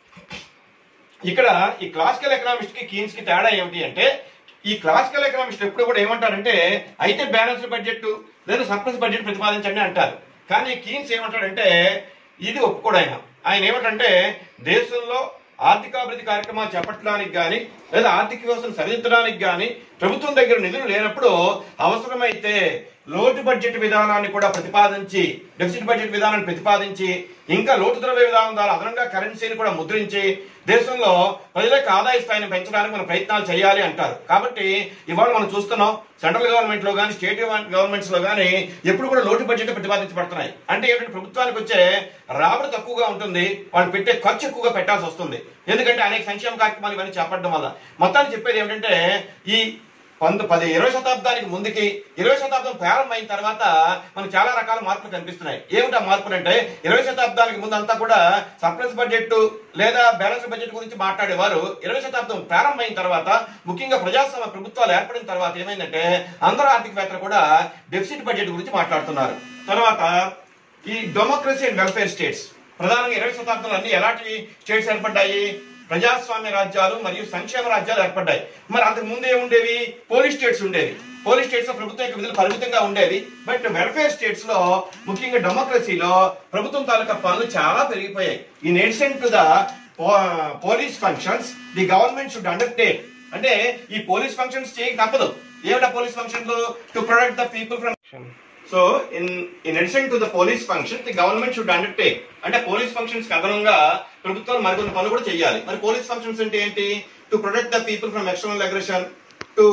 ఇక్కడ ఈ క్లాసికల్ ఎకనామిస్ట్ కి కీన్స్ కి తేడా ఏమిటి అంటే ఈ క్లాసికల్ ఎకనామిస్ట్ ఎప్పుడు కూడా ఏమంటారంటే అయితే బ్యాలెన్స్డ్ బడ్జెట్ లేదా సర్ప్లస్ బడ్జెట్ ప్రతిపాదించండి అంటారు. కానీ కీన్స్ ఏమంటాడంటే ఇది ఒప్పుకోడు ఆయన. ఆయన ఏమంటే దేశంలో ఆర్థికాభివృద్ధి కార్యక్రమాలు చేపట్టడానికి కానీ లేదా ఆర్థిక వ్యవస్థను సరిదిద్దడానికి కానీ ప్రభుత్వం దగ్గర నిధులు లేనప్పుడు అవసరమైతే లోటు బడ్జెట్ విధానాన్ని కూడా ప్రతిపాదించి డెఫిసిట్ బడ్జెట్ విధానాన్ని ప్రతిపాదించి ఇంకా లోటు ద్రవ్య విధానం ద్వారా అదనంగా కరెన్సీని కూడా ముద్రించి దేశంలో ప్రజలకు ఆదాయ స్థాయిని పెంచడానికి మనం ప్రయత్నాలు చేయాలి అంటారు. కాబట్టి ఇవాళ మనం చూస్తున్నాం సెంట్రల్ గవర్నమెంట్ లో కానీ స్టేట్ గవర్నమెంట్స్ లో కానీ ఎప్పుడు కూడా లోటు బడ్జెట్ ప్రతిపాదించబడుతున్నాయి. అంటే ఏంటంటే ప్రభుత్వానికి వచ్చే రాబడి తక్కువగా ఉంటుంది, వాళ్ళు పెట్టే ఖర్చు ఎక్కువగా పెట్టాల్సి వస్తుంది. ఎందుకంటే అనేక సంక్షేమ కార్యక్రమాలు ఇవన్నీ చేపట్టడం వల్ల. మొత్తాన్ని చెప్పేది ఏమిటంటే ఈ పంత పది ఇరవై శతాబ్దానికి ముందుకి ఇరవై శతాబ్దం ప్రారంభమైన తర్వాత మనకు చాలా రకాల మార్పులు కనిపిస్తున్నాయి. ఏమిటా మార్పులు అంటే ఇరవై శతాబ్దానికి ముందు అంతా కూడా సర్ప్లస్ బడ్జెట్ లేదా బ్యాలెన్స్ బడ్జెట్ గురించి మాట్లాడేవారు. ఇరవై శతాబ్దం ప్రారంభమైన తర్వాత ముఖ్యంగా ప్రజాస్వామ్య ప్రభుత్వాలు ఏర్పడిన తర్వాత ఏమైందంటే అందరూ ఆర్థికవేత్తలు కూడా డెఫిసిట్ బడ్జెట్ గురించి మాట్లాడుతున్నారు. తర్వాత ఈ డెమోక్రసీ అండ్ వెల్ఫేర్ స్టేట్స్, ప్రధానంగా ఇరవై శతాబ్దంలో అన్ని ఎలాంటి స్టేట్స్ ఏర్పడ్డాయి? ప్రజాస్వామ్య రాజ్యాలు మరియు సంక్షేమ రాజ్యాలు ఏర్పడ్డాయి. మరి అంతకు ముందు ఏముండేవి? పోలీస్ స్టేట్స్ ఉండేవి. పోలీస్ స్టేట్స్ లో ప్రభుత్వం యొక్క విధులు పరిమితంగా ఉండేవి. బట్ వెల్ఫేర్ స్టేట్స్ లో ముఖ్యంగా డెమోక్రసీలో ప్రభుత్వం తాలూకా పనులు చాలా పెరిగిపోయాయి. In addition to the police functions the government should undertake, అంటే ఈ పోలీస్ ఫంక్షన్స్ చేయక తప్పదు. ఏమిటా పోలీస్ ఫంక్షన్లు? To protect the people from. So in in addition to the police function the government should undertake, అంటే పోలీస్ ఫంక్షన్స్ అదనంగా ప్రభుత్వాలు మరికొన్ని పనులు కూడా చేయాలి. మరి పోలీస్ ఫంక్షన్స్ అంటే ఏంటి? To protect the people from external aggression, to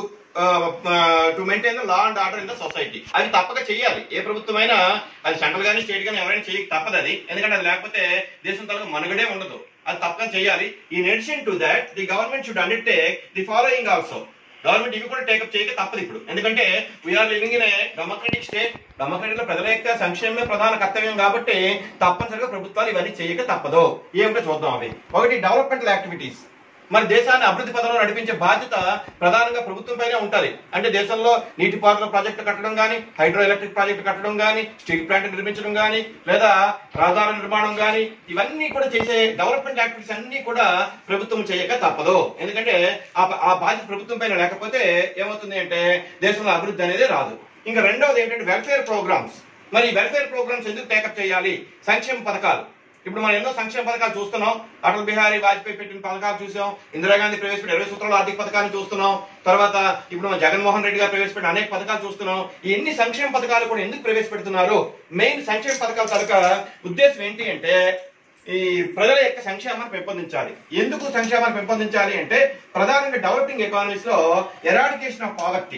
to maintain the law and order in the society. అది తప్పక చేయాలి. ఏ ప్రభుత్వమైనా, అది సెంట్రల్ గానీ స్టేట్ గానీ ఎవరైనా చేయక తప్పదు అది. ఎందుకంటే అది లేకపోతే దేశం తలకు మనుగడే ఉండదు. అది తప్పక చేయాలి. In addition to that the government should undertake the following also. Government ఇవి కూడా టేకప్ చేయక తప్పదు ఇప్పుడు. ఎందుకంటే we are living in a democratic state. Democratic లో ప్రజల యొక్క సంక్షేమమే ప్రధాన కర్తవ్యం కాబట్టి తప్పనిసరిగా ప్రభుత్వాలు ఇవన్నీ చేయక తప్పదు. ఏమిటో చూద్దాం అవి. ఒకటి, డెవలప్మెంటల్ యాక్టివిటీస్. మరి దేశాన్ని అభివృద్ధి పథంలో నడిపించే బాధ్యత ప్రధానంగా ప్రభుత్వం పైనే ఉంటుంది. అంటే దేశంలో నీటిపారుదల ప్రాజెక్టు కట్టడం కానీ, హైడ్రో ఎలక్ట్రిక్ ప్రాజెక్టు కట్టడం కానీ, స్టీల్ ప్లాంట్ నిర్మించడం కానీ, లేదా రహదారుల నిర్మాణం కానీ, ఇవన్నీ కూడా చేసే డెవలప్మెంట్ యాక్టివిటీస్ అన్ని కూడా ప్రభుత్వం చేయక తప్పదు. ఎందుకంటే ఆ బాధ్యత ప్రభుత్వం పైన లేకపోతే ఏమవుతుంది అంటే దేశంలో అభివృద్ధి అనేది రాదు. ఇంకా రెండవది ఏంటంటే వెల్ఫేర్ ప్రోగ్రామ్స్. మరి వెల్ఫేర్ ప్రోగ్రామ్స్ ఎందుకు టేకప్ చేయాలి? సంక్షేమ పథకాలు. ఇప్పుడు మనం ఎన్నో సంక్షేమ పథకాలు చూస్తున్నాం. అటల్ బిహారీ వాజ్పేయి పెట్టిన పథకాలు చూసాం. ఇందిరాగాంధీ ప్రవేశపెట్టిన ఇరవై సూత్రాల ఆర్థిక పథకాన్ని చూస్తున్నాం. తర్వాత ఇప్పుడు మనం జగన్మోహన్ రెడ్డి గారు ప్రవేశపెట్టిన అనేక పథకాలు చూస్తున్నాం. ఈ ఎన్ని సంక్షేమ పథకాలు కూడా ఎందుకు ప్రవేశపెడుతున్నారు? మెయిన్ సంక్షేమ పథకాల తాలూకా ఉద్దేశం ఏంటి అంటే ఈ ప్రజల యొక్క సంక్షేమాన్ని పెంపొందించాలి. ఎందుకు సంక్షేమాన్ని పెంపొందించాలి అంటే ప్రధానంగా డెవలపింగ్ ఎకానమీస్ లో ఎరాడికేషన్ ఆఫ్ పావర్టీ.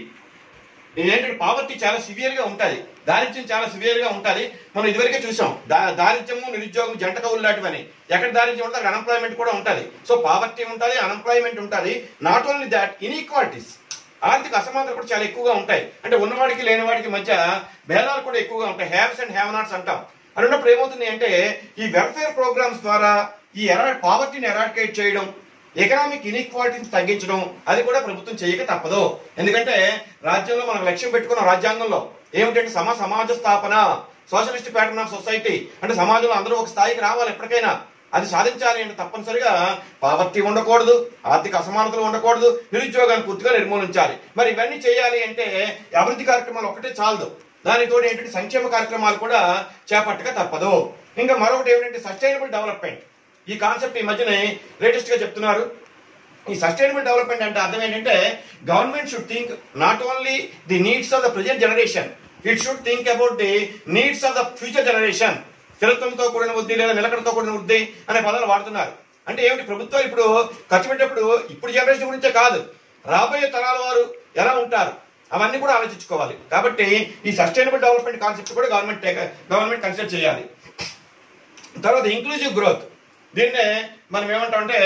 ఏంటంటే పావర్టీ చాలా సివియర్ గా ఉంటుంది, దారిద్ర్యం చాలా సివియర్ గా ఉంటుంది. మనం ఇదివరకే చూసాం దారిద్ర్యము నిరుద్యోగం జంట కవులు లాంటివని. ఎక్కడ దారిద్ర్యం ఉంటుంది అన్ఎంప్లాయ్మెంట్ కూడా ఉంటుంది. సో పావర్టీ ఉంటుంది, అన్ఎంప్లాయ్మెంట్ ఉంటుంది. నాట్ ఓన్లీ దాట్, ఇన్ఈక్వాలిటీస్, ఆర్థిక అసమానతలు కూడా చాలా ఎక్కువగా ఉంటాయి. అంటే ఉన్నవాడికి లేనివాడికి మధ్య భేదాలు కూడా ఎక్కువగా ఉంటాయి. హ్యావ్స్ అండ్ హ్యావ్ నాట్స్ అంటాం. అని ఉన్నప్పుడు ఏమవుతుంది అంటే ఈ వెల్ఫేర్ ప్రోగ్రామ్స్ ద్వారా ఈ ఎరా పావర్టీని ఎరాడికేట్ చేయడం, ఎకనామిక్ ఇన్ఈక్వాలిటీని తగ్గించడం, అది కూడా ప్రభుత్వం చేయక తప్పదు. ఎందుకంటే రాజ్యంలో మనం లక్ష్యం పెట్టుకున్న రాజ్యాంగంలో ఏమిటంటే సమ సమాజ స్థాపన, సోషలిస్ట్ ప్యాటర్న్ ఆఫ్ సొసైటీ. అంటే సమాజంలో అందరూ ఒక స్థాయికి రావాలి. ఎప్పటికైనా అది సాధించాలి అంటే తప్పనిసరిగా పావర్టీ ఉండకూడదు, ఆర్థిక అసమానతలు ఉండకూడదు, నిరుద్యోగాన్ని పూర్తిగా నిర్మూలించాలి. మరి ఇవన్నీ చేయాలి అంటే అభివృద్ధి కార్యక్రమాలు ఒకటే చాలదు. దానితో ఏంటంటే సంక్షేమ కార్యక్రమాలు కూడా చేపట్టక తప్పదు. ఇంకా మరొకటి ఏమిటంటే సస్టైనబుల్ డెవలప్మెంట్. ఈ కాన్సెప్ట్ ఈ మధ్యనే లేటెస్ట్ గా చెప్తున్నారు. ఈ సస్టైనబుల్ డెవలప్మెంట్ అంటే అర్థం ఏంటంటే government should think not only the needs of the present generation, it should think about the needs of the future generation. స్థిరత్వంతో కూడిన వృద్ధి లేదా నిలకడతో కూడిన వృద్ధి అనే పదాలు వాడుతున్నారు. అంటే ఏమిటి? ప్రభుత్వాలు ఇప్పుడు ఖర్చు పెట్టేప్పుడు ఇప్పుడు జనరేషన్ గురించే కాదు, రాబోయే తరాల వారు ఎలా ఉంటారు అవన్నీ కూడా ఆలోచించుకోవాలి. కాబట్టి ఈ సస్టైనబుల్ డెవలప్మెంట్ కాన్సెప్ట్ కూడా గవర్నమెంట్ గవర్నమెంట్ కన్సిడర్ చేయాలి. తర్వాత ఇంక్లూజివ్ గ్రోత్. దీన్నే మనం ఏమంటామంటే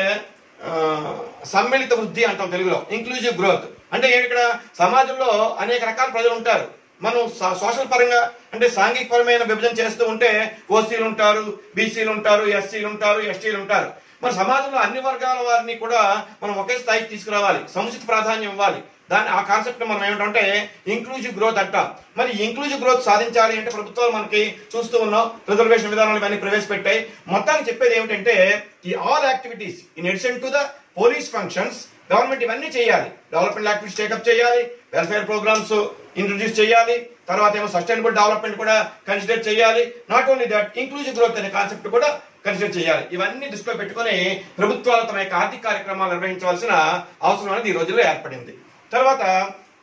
సమ్మిళిత వృద్ధి అంటాం తెలుగులో. ఇంక్లూజివ్ గ్రోత్ అంటే ఇక్కడ సమాజంలో అనేక రకాల ప్రజలు ఉంటారు. మనం సోషల్ పరంగా అంటే సాంఘిక పరమైన విభజన చేస్తూ ఉంటే ఓసీలు ఉంటారు, బీసీలు ఉంటారు, ఎస్సీలు ఉంటారు, ఎస్టీలు ఉంటారు. మరి సమాజంలో అన్ని వర్గాల వారిని కూడా మనం ఒకే స్థాయికి తీసుకురావాలి, సముచిత ప్రాధాన్యం ఇవ్వాలి. దాని ఆ కాన్సెప్ట్ మనం ఏమిటంటే ఇంక్లూజివ్ గ్రోత్ అంటాం. మరి ఇంక్లూజివ్ గ్రోత్ సాధించాలి అంటే ప్రభుత్వాలు మనకి చూస్తూ ఉన్నాం, రిజర్వేషన్ విధానాలు ఇవన్నీ ప్రవేశపెట్టాయి. మొత్తానికి చెప్పేది ఏమిటంటే ఈ all activities in addition to the police functions government ఇవన్నీ చేయాలి. డెవలప్మెంట్ యాక్టివిటీస్ టేకప్ చేయాలి, వెల్ఫేర్ ప్రోగ్రామ్స్ ఇంట్రొడ్యూస్ చేయాలి, తర్వాత ఏమో సస్టైనబుల్ డెవలప్మెంట్ కూడా కన్సిడర్ చేయాలి. Not only that inclusive growth అనే కాన్సెప్ట్ కూడా కన్సిడర్ చేయాలి. ఇవన్నీ దృష్టిలో పెట్టుకుని ప్రభుత్వాలు తమ యొక్క ఆర్థిక కార్యక్రమాలు నిర్వహించవలసిన అవసరం అనేది ఈ రోజుల్లో ఏర్పడింది. తర్వాత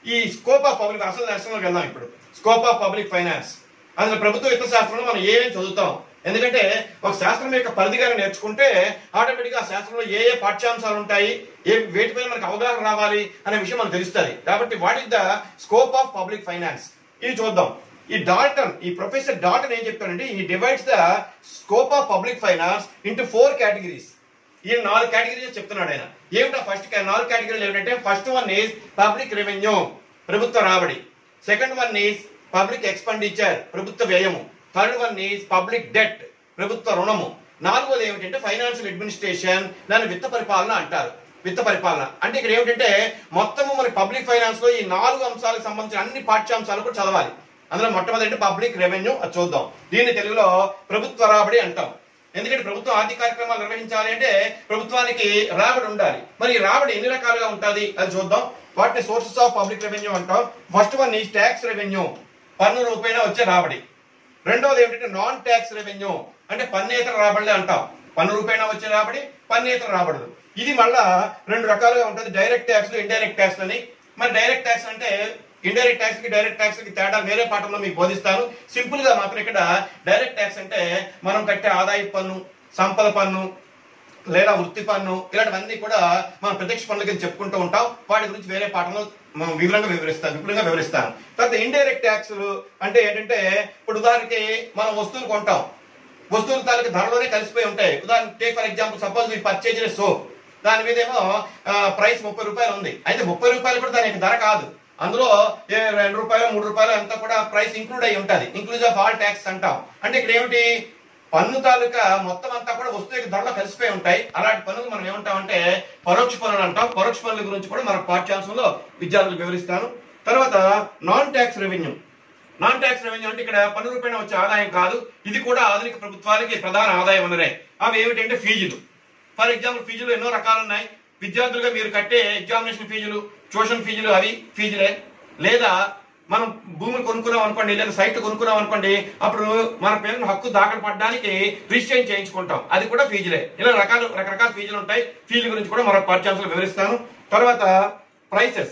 ఈ స్కోప్ ఆఫ్ పబ్లిక్ అసలు నేషనల్కి వెళ్దాం. ఇప్పుడు స్కోప్ ఆఫ్ పబ్లిక్ ఫైనాన్స్ అసలు ప్రభుత్వ విత్త శాస్త్రంలో మనం ఏమేమి చదువుతాం, ఎందుకంటే ఒక శాస్త్రం యొక్క పరిధిగా నేర్చుకుంటే ఆటోమేటిక్గా ఆ శాస్త్రంలో ఏ ఏ పాఠ్యాంశాలు ఉంటాయి, ఏ వేటిపైన మనకు అవగాహన రావాలి అనే విషయం మనకు తెలుస్తుంది. కాబట్టి what is the scope of public finance ఇది చూద్దాం. ఈ డాల్టన్ ఈ ప్రొఫెసర్ డాల్టన్ ఏం చెప్తాడంటే ఈ divides the scope of public finance into four categories. ఈ నాలుగు కేటగిరీస్ చెప్తున్నాడు ఆయన. ఏమిటా ఫస్ట్ నాలుగు కేటగిరీలు ఏమిటంటే first one is public revenue ప్రభుత్వ రాబడి, second one is public expenditure ప్రభుత్వ వ్యయము, third one is public debt ప్రభుత్వ రుణము, నాలుగోది ఏమిటంటే ఫైనాన్షియల్ అడ్మినిస్ట్రేషన్ దాని విత్త పరిపాలన అంటారు. విత్త పరిపాలన అంటే ఇక్కడ ఏమిటంటే మొత్తము మన పబ్లిక్ ఫైనాన్స్ లో ఈ నాలుగు అంశాలకు సంబంధించిన అన్ని పాఠ్యాంశాలు కూడా చదవాలి. అందులో మొట్టమొదటి పబ్లిక్ రెవెన్యూ అది చూద్దాం. దీన్ని తెలుగులో ప్రభుత్వ రాబడి అంటాం. ఎందుకంటే ప్రభుత్వం ఆర్థిక కార్యక్రమాలు నిర్వహించాలి అంటే ప్రభుత్వానికి రాబడి ఉండాలి. మరి ఈ రాబడి ఎన్ని రకాలుగా ఉంటుంది అది చూద్దాం. వాటిని సోర్సెస్ ఆఫ్ పబ్లిక్ రెవెన్యూ అంటాం. First one is tax revenue పన్ను రూపేణా వచ్చే రాబడి. రెండవది ఏమిటంటే నాన్ ట్యాక్స్ రెవెన్యూ అంటే పన్నేతర రాబడి అంటాం. పన్ను రూపేణా వచ్చే రాబడి, పన్నేతర రాబడులు. ఇది మళ్ళా రెండు రకాలుగా ఉంటుంది, డైరెక్ట్ ట్యాక్స్ ఇండైరెక్ట్ ట్యాక్స్ అని. మరి డైరెక్ట్ ట్యాక్స్ అంటే ఇండైరెక్ట్ ట్యాక్స్ కి డైరెక్ట్ ట్యాక్స్ కి తేడా వేరే పాఠంలో మీకు బోధిస్తాను. సింపుల్ గా మాత్రం ఇక్కడ డైరెక్ట్ ట్యాక్స్ అంటే మనం కట్టే ఆదాయ పన్ను, సంపద పన్ను లేదా వృత్తి పన్ను ఇలాంటివన్నీ కూడా మనం ప్రత్యక్ష పన్నుల కింద చెప్పుకుంటూ ఉంటాం. వాటి గురించి వేరే పాఠంలో వివరంగా వివరిస్తాను విపులంగా వివరిస్తాను. తర్వాత ఇండైరెక్ట్ ట్యాక్స్ అంటే ఏంటంటే ఇప్పుడు ఉదాహరణకి మనం వస్తువులు కొంటాం, వస్తువుల తాలూకు ధరలోనే కలిసిపోయి ఉంటాయి. ఉదాహరణ టేక్ ఫర్ ఎగ్జాంపుల్ సపోజ్ ఈ పర్చేజ్ సోప్ దాని మీద ఏమో ప్రైస్ ముప్పై రూపాయలు ఉంది. అయితే ముప్పై రూపాయలు కూడా దాని ధర కాదు, అందులో రెండు రూపాయలు మూడు రూపాయలు అంతా కూడా ప్రైస్ ఇంక్లూడ్ అయి ఉంటుంది. ఇంక్లూజ్ ఆఫ్ ఆల్ ట్యాక్స్ అంటాం. అంటే ఇక్కడ ఏమిటి పన్ను తాలూకా మొత్తం అంతా కూడా వస్తువు యొక్క ధరలో కలిసిపోయి ఉంటాయి. అలాంటి పనులు మనం ఏమంటామంటే పరోక్ష పనులు అంటాం. పరోక్ష పనుల గురించి కూడా మన పాఠ్యాంశంలో విద్యార్థులకు వివరిస్తాను. తర్వాత non tax revenue. Non tax revenue అంటే ఇక్కడ పన్ను రూపేణా వచ్చే ఆదాయం కాదు, ఇది కూడా ఆధునిక ప్రభుత్వానికి ప్రధాన ఆదాయం వనరే. అవి ఏమిటంటే ఫీజులు. ఫర్ ఎగ్జాంపుల్ ఫీజులు ఎన్నో రకాలు ఉన్నాయి. విద్యార్థులుగా మీరు కట్టే ఎగ్జామినేషన్ ఫీజులు, ట్యూషన్ ఫీజులు అవి ఫీజులే. లేదా మనం భూములు కొనుక్కున్నాం అనుకోండి, లేదా సైట్ కొనుక్కున్నాం అనుకోండి, అప్పుడు మన పేరును హక్కు దాఖలు పడడానికి రిజిస్ట్రేషన్ చేయించుకుంటాం, అది కూడా ఫీజులే. ఇలా రకాలు రకరకాల ఫీజులు ఉంటాయి. ఫీజుల గురించి కూడా మరొక పాఠ్యాంశాలు వివరిస్తాను. తర్వాత ప్రైసెస్.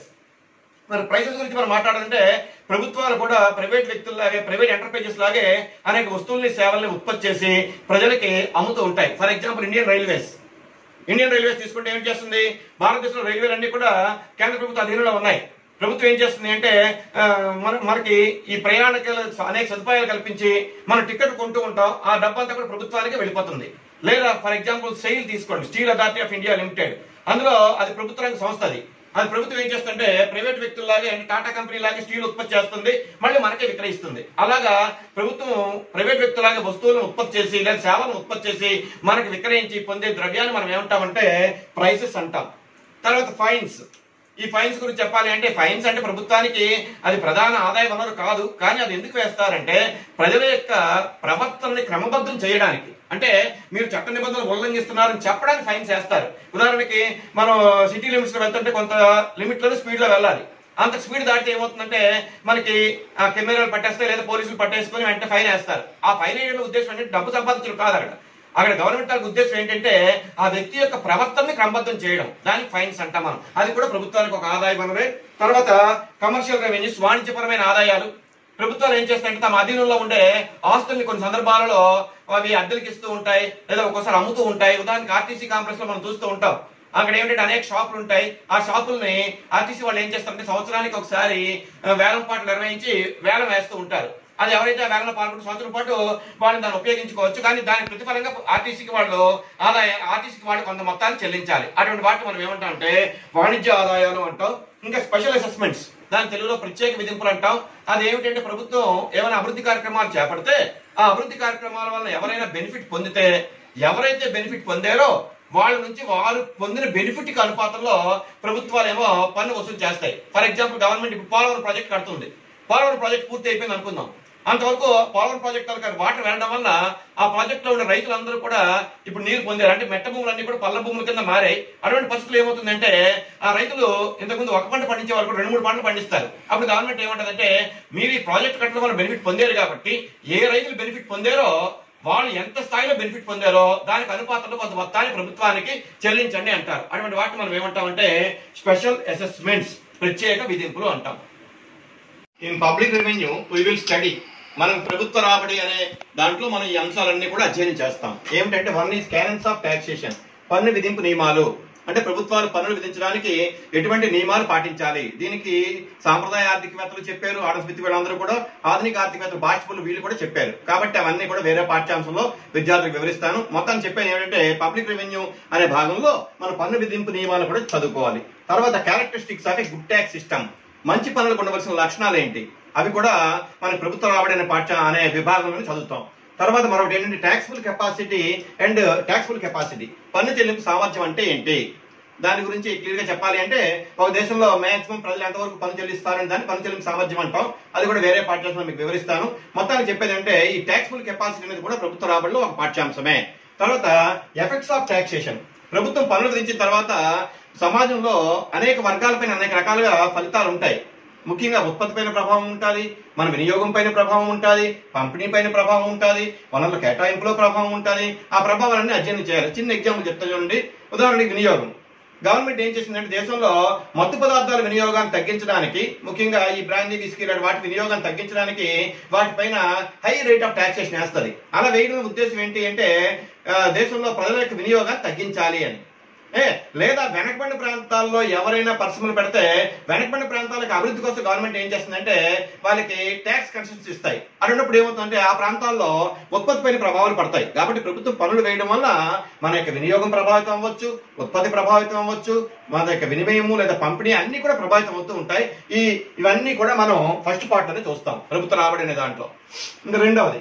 మరి ప్రైసెస్ గురించి మనం మాట్లాడాలంటే ప్రభుత్వాలు కూడా ప్రైవేట్ వ్యక్తుల్లాగే ప్రైవేట్ ఎంటర్ప్రైజెస్ లాగే అనేక వస్తువుల్ని సేవల్ని ఉత్పత్తి చేసి ప్రజలకి అమ్ముతూ ఉంటాయి. For example Indian Railways. Indian Railways తీసుకుంటే ఏం చేస్తుంది, భారతదేశంలో రైల్వేలు అన్ని కూడా కేంద్ర ప్రభుత్వ అధీనంలో ఉన్నాయి. ప్రభుత్వం ఏం చేస్తుంది అంటే మన మనకి ఈ ప్రయాణికులు అనేక సదుపాయాలు కల్పించి మనం టికెట్ కొంటూ ఉంటాం, ఆ డబ్బంతా కూడా ప్రభుత్వానికి వెళ్ళిపోతుంది. లేదా ఫర్ ఎగ్జాంపుల్ సెయిల్ తీసుకోండి, Steel Authority of India Limited, అందులో అది ప్రభుత్వ రంగ సంస్థ. అది అది ప్రభుత్వం ఏం చేస్తుంటే ప్రైవేట్ వ్యక్తుల్లాగే టాటా కంపెనీ లాగే స్టీల్ ఉత్పత్తి చేస్తుంది, మళ్ళీ మనకే విక్రయిస్తుంది. అలాగా ప్రభుత్వం ప్రైవేట్ వ్యక్తులాగే వస్తువులను ఉత్పత్తి చేసి లేదా సేవలను ఉత్పత్తి చేసి మనకి విక్రయించి పొందే ద్రవ్యాన్ని మనం ఏమంటామంటే ప్రైసెస్ అంటాం. తర్వాత ఫైన్స్. ఈ ఫైన్స్ గురించి చెప్పాలి అంటే ఫైన్స్ అంటే ప్రభుత్వానికి అది ప్రధాన ఆదాయ వనరు కాదు, కానీ అది ఎందుకు వేస్తారంటే ప్రజల యొక్క ప్రవర్తనని క్రమబద్ధం చేయడానికి. అంటే మీరు చట్ట నిబంధనలు ఉల్లంఘిస్తున్నారని చెప్పడానికి ఫైన్స్ వేస్తారు. ఉదాహరణకి మనం సిటీ లిమిట్స్ లో వెళ్తుంటే కొంత లిమిట్ లోనే స్పీడ్ లో వెళ్ళాలి. అంత స్పీడ్ దాటితే ఏమవుతుందంటే మనకి ఆ కెమెరాలు పట్టేస్తే లేదా పోలీసులు పట్టేసుకుని వెంటనే ఫైన్ వేస్తారు. ఆ ఫైన్ వేయడం ఉద్దేశం ఏంటంటే డబ్బు సంపాదించడం కాదు. అక్కడ అక్కడ గవర్నమెంట్ ఉద్దేశం ఏంటంటే ఆ వ్యక్తి యొక్క ప్రవర్తనని క్రమబద్ధం చేయడం, దానికి ఫైన్స్ అంటాం మనం. అది కూడా ప్రభుత్వానికి ఒక ఆదాయ వనరే. తర్వాత కమర్షియల్ రెవెన్యూస్, వాణిజ్యపరమైన ఆదాయాలు. ప్రభుత్వాలు ఏం చేస్తాయంటే తమ అధీనంలో ఉండే ఆస్తుల్ని కొన్ని సందర్భాలలో అవి అద్దెలకు ఇస్తూ ఉంటాయి, లేదా ఒక్కోసారి అమ్ముతూ ఉంటాయి. ఉదాహరణకి ఆర్టీసీ కాంప్లెక్స్ లో మనం చూస్తూ ఉంటాం. అక్కడ ఏమిటంటే అనేక షాపులు ఉంటాయి. ఆ షాపుల్ని ఆర్టీసీ వాళ్ళు ఏం చేస్తారంటే సంవత్సరానికి ఒకసారి వేలం పాటలు నిర్వహించి వేలం వేస్తూ ఉంటారు. అది ఎవరైతే ఆ వేలంలో పాల్గొంటే సంవత్సరం పాటు వాళ్ళు దాన్ని ఉపయోగించుకోవచ్చు, కానీ దానికి ప్రతిఫలంగా ఆర్టీసీకి వాళ్ళు ఆదాయ ఆర్టీసీకి వాళ్ళు కొంత మొత్తాన్ని చెల్లించాలి. అటువంటి వాటిని మనం ఏమంటాం అంటే వాణిజ్య ఆదాయాలు అంటాం. ఇంకా స్పెషల్ అసెస్మెంట్స్, దాని తెలుగులో ప్రత్యేక విధింపులు అంటాం. అది ఏమిటంటే ప్రభుత్వం ఏమైనా అభివృద్ధి కార్యక్రమాలు చేపడితే ఆ అభివృద్ధి కార్యక్రమాల వల్ల ఎవరైనా బెనిఫిట్ పొందితే ఎవరైతే బెనిఫిట్ పొందారో వాళ్ళ నుంచి వారు పొందిన బెనిఫిట్ కి అనుపాతంలో ప్రభుత్వాలు ఏమో పన్ను వసూలు చేస్తాయి. ఫర్ ఎగ్జాంపుల్ గవర్నమెంట్ ఇప్పుడు పోలవరం ప్రాజెక్ట్ కడుతుంది. పోలవరం ప్రాజెక్ట్ పూర్తి అయిపోయింది అనుకుందాం. అంతవరకు పోలవరం ప్రాజెక్ట్ వాటర్ వెళ్ళడం వల్ల ఆ ప్రాజెక్ట్ లో ఉన్న రైతులందరూ కూడా ఇప్పుడు నీరు పొందారు. అంటే మెట్ట భూములన్నీ కూడా పల్ల భూముల కింద మారాయి. అటువంటి పరిస్థితులు ఏమవుతుందంటే ఆ రైతులు ఇంతకుముందు ఒక పంట పండించే వాళ్ళు రెండు మూడు పంటలు పండిస్తారు. అప్పుడు గవర్నమెంట్ ఏమంటదంటే మీరు ఈ ప్రాజెక్ట్ కట్టడం వల్ల బెనిఫిట్ పొందారు కాబట్టి ఏ రైతులు బెనిఫిట్ పొందారో వాళ్ళు ఎంత స్థాయిలో బెనిఫిట్ పొందారో దానికి అనుపాతంలో కొంత మొత్తాన్ని ప్రభుత్వానికి చెల్లించండి అంటారు. అటువంటి వాటిని మనం ఏమంటామంటే స్పెషల్ అసెస్మెంట్స్. ప్రత్యేక విధింపులు అంటాం. In public revenue we will study. మనం ప్రభుత్వ రాబడి అనే దాంట్లో మనం ఈ అంశాలన్నీ కూడా అధ్యయనం చేస్తాం. ఏమిటంటే one is canons of taxation, పన్ను విధింపు నియమాలు. అంటే ప్రభుత్వాలు పన్నులు విధించడానికి ఎటువంటి నియమాలు పాటించాలి. దీనికి సాంప్రదాయ ఆర్థికవేత్తలు చెప్పారు, ఆడమ్ స్మిత్ వీళ్ళందరూ కూడా, ఆధునిక ఆర్థికవేత్తలు బాష్పులు వీళ్ళు కూడా చెప్పారు. కాబట్టి అవన్నీ కూడా వేరే పాఠ్యాంశంలో విద్యార్థులకు వివరిస్తాను. మొత్తం చెప్పేది ఏమిటంటే పబ్లిక్ రెవెన్యూ అనే భాగంలో మన పన్ను విధింపు నియమాలు కూడా చదువుకోవాలి. తర్వాత characteristics of a good tax system, మంచి పన్నులకు ఉండవలసిన లక్షణాలు ఏంటి, అవి కూడా మన ప్రభుత్వ రాబడి అనే పాఠ్య అనే విభాగంలో చదువుతాం. తర్వాత మరొకటి ఏంటంటే taxable capacity and taxable capacity, పన్ను చెల్లింపు సామర్థ్యం అంటే ఏంటి, దాని గురించి క్లియర్ గా చెప్పాలి. అంటే ఒక దేశంలో మాక్సిమం ప్రజలు ఎంతవరకు పన్ను చెల్లిస్తారని దాన్ని పన్ను చెల్లింపు సామర్థ్యం అంటాం. అది కూడా వేరే పాఠ్యాంశంలో మీకు వివరిస్తాను. మొత్తానికి చెప్పేది అంటే ఈ ట్యాక్స్ఫుల్ కెపాసిటీ అనేది కూడా ప్రభుత్వ రాబడిలో ఒక పాఠ్యాంశమే. తర్వాత ఎఫెక్ట్స్ ఆఫ్ టాక్సేషన్, ప్రభుత్వం పన్నులు విధించిన తర్వాత సమాజంలో అనేక వర్గాలపైన అనేక రకాలుగా ఫలితాలు ఉంటాయి. ముఖ్యంగా ఉత్పత్తి పైన ప్రభావం ఉంటుంది, మన వినియోగం పైన ప్రభావం ఉంటుంది, పంపిణీ పైన ప్రభావం ఉంటుంది, వనరుల కేటాయింపులో ప్రభావం ఉంటుంది. ఆ ప్రభావాలన్నీ అధ్యయనం చేయాలి. చిన్న ఎగ్జాంపుల్ చెప్తా చూడండి. ఉదాహరణకి వినియోగం. గవర్నమెంట్ ఏం చేసిందంటే దేశంలో మత్తు పదార్థాల వినియోగాన్ని తగ్గించడానికి, ముఖ్యంగా ఈ బ్రాండీ విస్కీ వాటి వినియోగాన్ని తగ్గించడానికి వాటిపైన హై రేట్ ఆఫ్ టాక్సేషన్ వేస్తుంది. అలా వేయడం ఉద్దేశం ఏంటి అంటే దేశంలో ప్రజల యొక్క వినియోగాన్ని తగ్గించాలి అని. ఏ లేదా వెనకబడిన ప్రాంతాల్లో ఎవరైనా పరిశ్రమలు పెడితే వెనకబడిన ప్రాంతాలకు అభివృద్ధి కోసం గవర్నమెంట్ ఏం చేస్తుందంటే వాళ్ళకి ట్యాక్స్ కన్సెషన్స్ ఇస్తాయి. అన్నప్పుడు ఏమవుతుందంటే ఆ ప్రాంతాల్లో ఉత్పత్తి పైన ప్రభావాలు పడతాయి. కాబట్టి ప్రభుత్వం పన్నులు వేయడం వల్ల మన యొక్క వినియోగం ప్రభావితం అవ్వచ్చు, ఉత్పత్తి ప్రభావితం అవ్వచ్చు, మన యొక్క వినిమయము లేదా పంపిణీ అన్ని కూడా ప్రభావితం అవుతూ ఉంటాయి. ఈ ఇవన్నీ కూడా మనం ఫస్ట్ పార్ట్ అనేది చూస్తాం ప్రభుత్వ రాబడి అనే దాంట్లో. ఇంకా రెండవది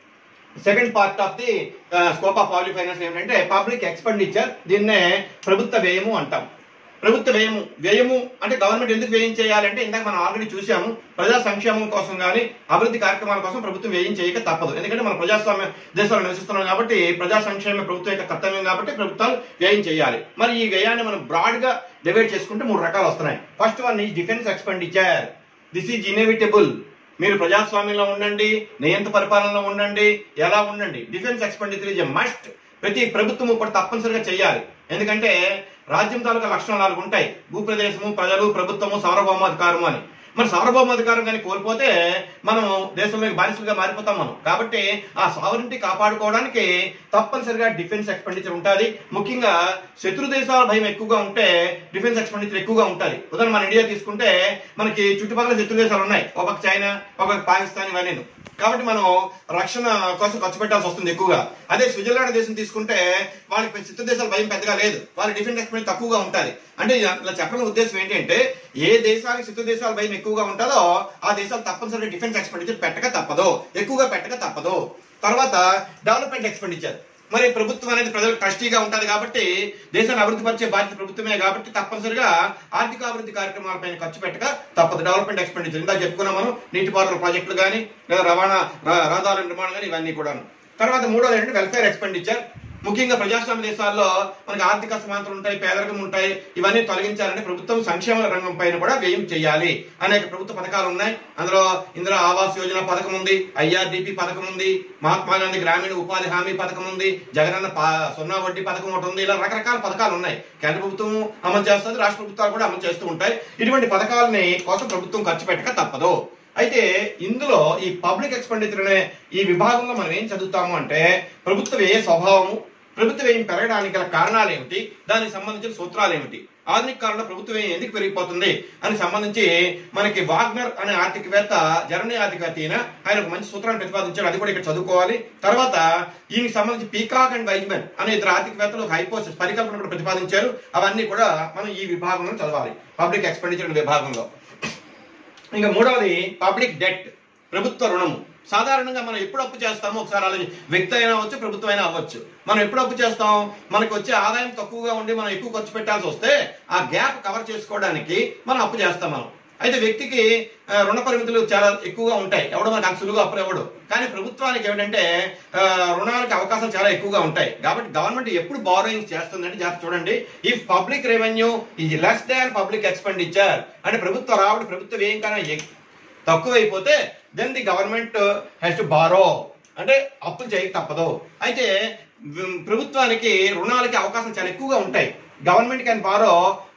second part of the scope of public finance ఏంటంటే పబ్లిక్ ఎక్స్పెండిచర్. దీన్నే ప్రభుత్వ వ్యయము అంటాం. ప్రభుత్వ వ్యయము వ్యయము అంటే గవర్నమెంట్ ఎందుకు వ్యయం చేయాలంటే ఇందాక మనం ఆల్రెడీ చూసాము, ప్రజా సంక్షేమం కోసం కానీ అభివృద్ధి కార్యక్రమాల కోసం ప్రభుత్వం వ్యయం చేయక తప్పదు. ఎందుకంటే మనం ప్రజాస్వామ్య దేశాల్లో నివసిస్తున్నాం కాబట్టి ప్రజా సంక్షేమ ప్రభుత్వం యొక్క కర్తవ్యం కాబట్టి ప్రభుత్వాలు వ్యయం చేయాలి. మరి ఈ వ్యయాన్ని మనం బ్రాడ్ గా డివైడ్ చేసుకుంటే మూడు రకాలు వస్తున్నాయి. ఫస్ట్ వన్ ఈ defence expenditure. This is inevitable. మీరు ప్రజాస్వామ్యంలో ఉండండి, నియంత్ర పరిపాలనలో ఉండండి, ఎలా ఉండండి, defence expenditure is a must. ప్రతి ప్రభుత్వము కూడా తప్పనిసరిగా చేయాలి. ఎందుకంటే రాజ్యం తాలూకా లక్షణాలు నాలుగు ఉంటాయి: భూప్రదేశము, ప్రజలు, ప్రభుత్వము, సార్వభౌమాధికారము అని. మరి సార్వభౌమాధికారం కానీ కోల్పోతే మనం దేశంలోకి బానిసలుగా మారిపోతాం మనం. కాబట్టి ఆ సావరిటీ కాపాడుకోవడానికి తప్పనిసరిగా డిఫెన్స్ ఎక్స్పెండిచర్ ఉంటుంది. ముఖ్యంగా శత్రు దేశాల భయం ఎక్కువగా ఉంటే డిఫెన్స్ ఎక్స్పెండిచర్ ఎక్కువగా ఉంటుంది. ఉదాహరణ మన ఇండియా తీసుకుంటే మనకి చుట్టుపక్కల శత్రు దేశాలు ఉన్నాయి, ఒక చైనా, ఒక పాకిస్తాన్, ఇవన్నీ. కాబట్టి మనం రక్షణ కోసం ఖర్చు పెట్టాల్సి వస్తుంది ఎక్కువగా. అదే స్విట్జర్లాండ్ దేశం తీసుకుంటే వాళ్ళకి శత్రు దేశాల భయం పెద్దగా లేదు, వాళ్ళ డిఫెన్స్ ఎక్స్పెండిచర్ తక్కువగా ఉంటుంది. అంటే ఇలా చెప్పడం ఉద్దేశం ఏంటంటే ఏ దేశానికి శత్రు దేశాల భయం ఎక్కువగా ఉంటుందో ఆ దేశాలు తప్పనిసరిగా డిఫెన్స్ ఎక్స్పెండిచర్ పెట్టక తప్పదు, ఎక్కువగా పెట్టక తప్పదు. తర్వాత డెవలప్మెంట్ ఎక్స్పెండిచర్. మరి ప్రభుత్వం అనేది ప్రజలకు ట్రస్టీగా ఉంటుంది కాబట్టి దేశాన్ని అభివృద్ధి పరిచే బాధ్యత ప్రభుత్వమే కాబట్టి తప్పనిసరిగా ఆర్థిక అభివృద్ధి కార్యక్రమాలపైన ఖర్చు పెట్టక తప్పదు. డెవలప్మెంట్ ఎక్స్పెండిచర్ ఇందా చెప్పుకున్నాం మనం, నీటిపారుదల ప్రాజెక్టులు కానీ లేదా రవాణా రహదారుల నిర్మాణం కానీ ఇవన్నీ కూడా. తర్వాత మూడోది ఏంటంటే వెల్ఫేర్ ఎక్స్పెండిచర్. ముఖ్యంగా ప్రజాస్వామ్య దేశాల్లో మనకి ఆర్థిక సమానతలు ఉంటాయి, పేదరికం ఉంటాయి. ఇవన్నీ తొలగించాలంటే ప్రభుత్వం సంక్షేమ రంగం పైన కూడా వ్యయం చేయాలి. అనేక ప్రభుత్వ పథకాలు ఉన్నాయి. అందులో ఇందిరా ఆవాస్ యోజన పథకం ఉంది, ఐఆర్డిపి పథకం ఉంది, మహాత్మా గాంధీ గ్రామీణ ఉపాధి హామీ పథకం ఉంది, జగనన్న సున్నా వడ్డీ పథకం ఒకటి ఉంది. ఇలా రకరకాల పథకాలు ఉన్నాయి. కేంద్ర ప్రభుత్వం అమలు చేస్తుంది, రాష్ట్ర ప్రభుత్వాలు కూడా అమలు చేస్తూ ఉంటాయి. ఇటువంటి పథకాలని కోసం ప్రభుత్వం ఖర్చు పెట్టక తప్పదు. అయితే ఇందులో ఈ పబ్లిక్ ఎక్స్పెండిచర్ అనే ఈ విభాగంలో మనం ఏం చదువుతాము అంటే ప్రభుత్వ వ్యయ స్వభావము, ప్రభుత్వ వ్యయం పెరగడానికి గల కారణాలు ఏమిటి, దానికి సంబంధించిన సూత్రాలు ఏమిటి, ఆధునిక కాలంలో ప్రభుత్వ వ్యయం ఎందుకు పెరిగిపోతుంది అని సంబంధించి మనకి వాగ్నర్ అనే ఆర్థికవేత్త, జర్మనీ ఆర్థికవేత్త అయిన ఆయన ఒక మంచి సూత్రాన్ని ప్రతిపాదించాడు. అది కూడా ఇక్కడ చదువుకోవాలి. తర్వాత దీనికి సంబంధించి పీకాక్ అండ్ వైజ్మెన్ అనే ఇద్దరు ఆర్థికవేత్తలు ఒక హైపోథసిస్ పరికల్పన కూడా ప్రతిపాదించారు. అవన్నీ కూడా మనం ఈ విభాగంలో చదవాలి, పబ్లిక్ ఎక్స్పెండిచర్ విభాగంలో. ఇంకా మూడవది పబ్లిక్ డెట్, ప్రభుత్వ రుణము. సాధారణంగా మనం ఎప్పుడు అప్పు చేస్తామో ఒకసారి ఆలోచి, వ్యక్తి అయినా అవ్వచ్చు, ప్రభుత్వం అయినా అవ్వచ్చు. మనం ఎప్పుడు అప్పు చేస్తాం, మనకు వచ్చే ఆదాయం తక్కువగా ఉండి మనం ఎక్కువ ఖర్చు పెట్టాల్సి వస్తే ఆ గ్యాప్ కవర్ చేసుకోవడానికి మనం అప్పు చేస్తాం మనం. అయితే వ్యక్తికి రుణ పరిమితులు చాలా ఎక్కువగా ఉంటాయి, ఎవడో మనకు అంత సులువుగా అప్పు ఇవ్వడు. కానీ ప్రభుత్వానికి ఏమిటంటే రుణానికి అవకాశాలు చాలా ఎక్కువగా ఉంటాయి. కాబట్టి గవర్నమెంట్ ఎప్పుడు బారోయింగ్ చేస్తుందంటే జాగ్రత్త చూడండి. If public revenue is less than public expenditure, అంటే ప్రభుత్వ రాబడి ప్రభుత్వ వ్యయం కన్నా తక్కువైపోతే then the government has to borrow, అంటే అప్పులు చేయక తప్పదు. అయితే ప్రభుత్వానికి రుణాలకి అవకాశం చాలా ఎక్కువగా ఉంటాయి. Government can borrow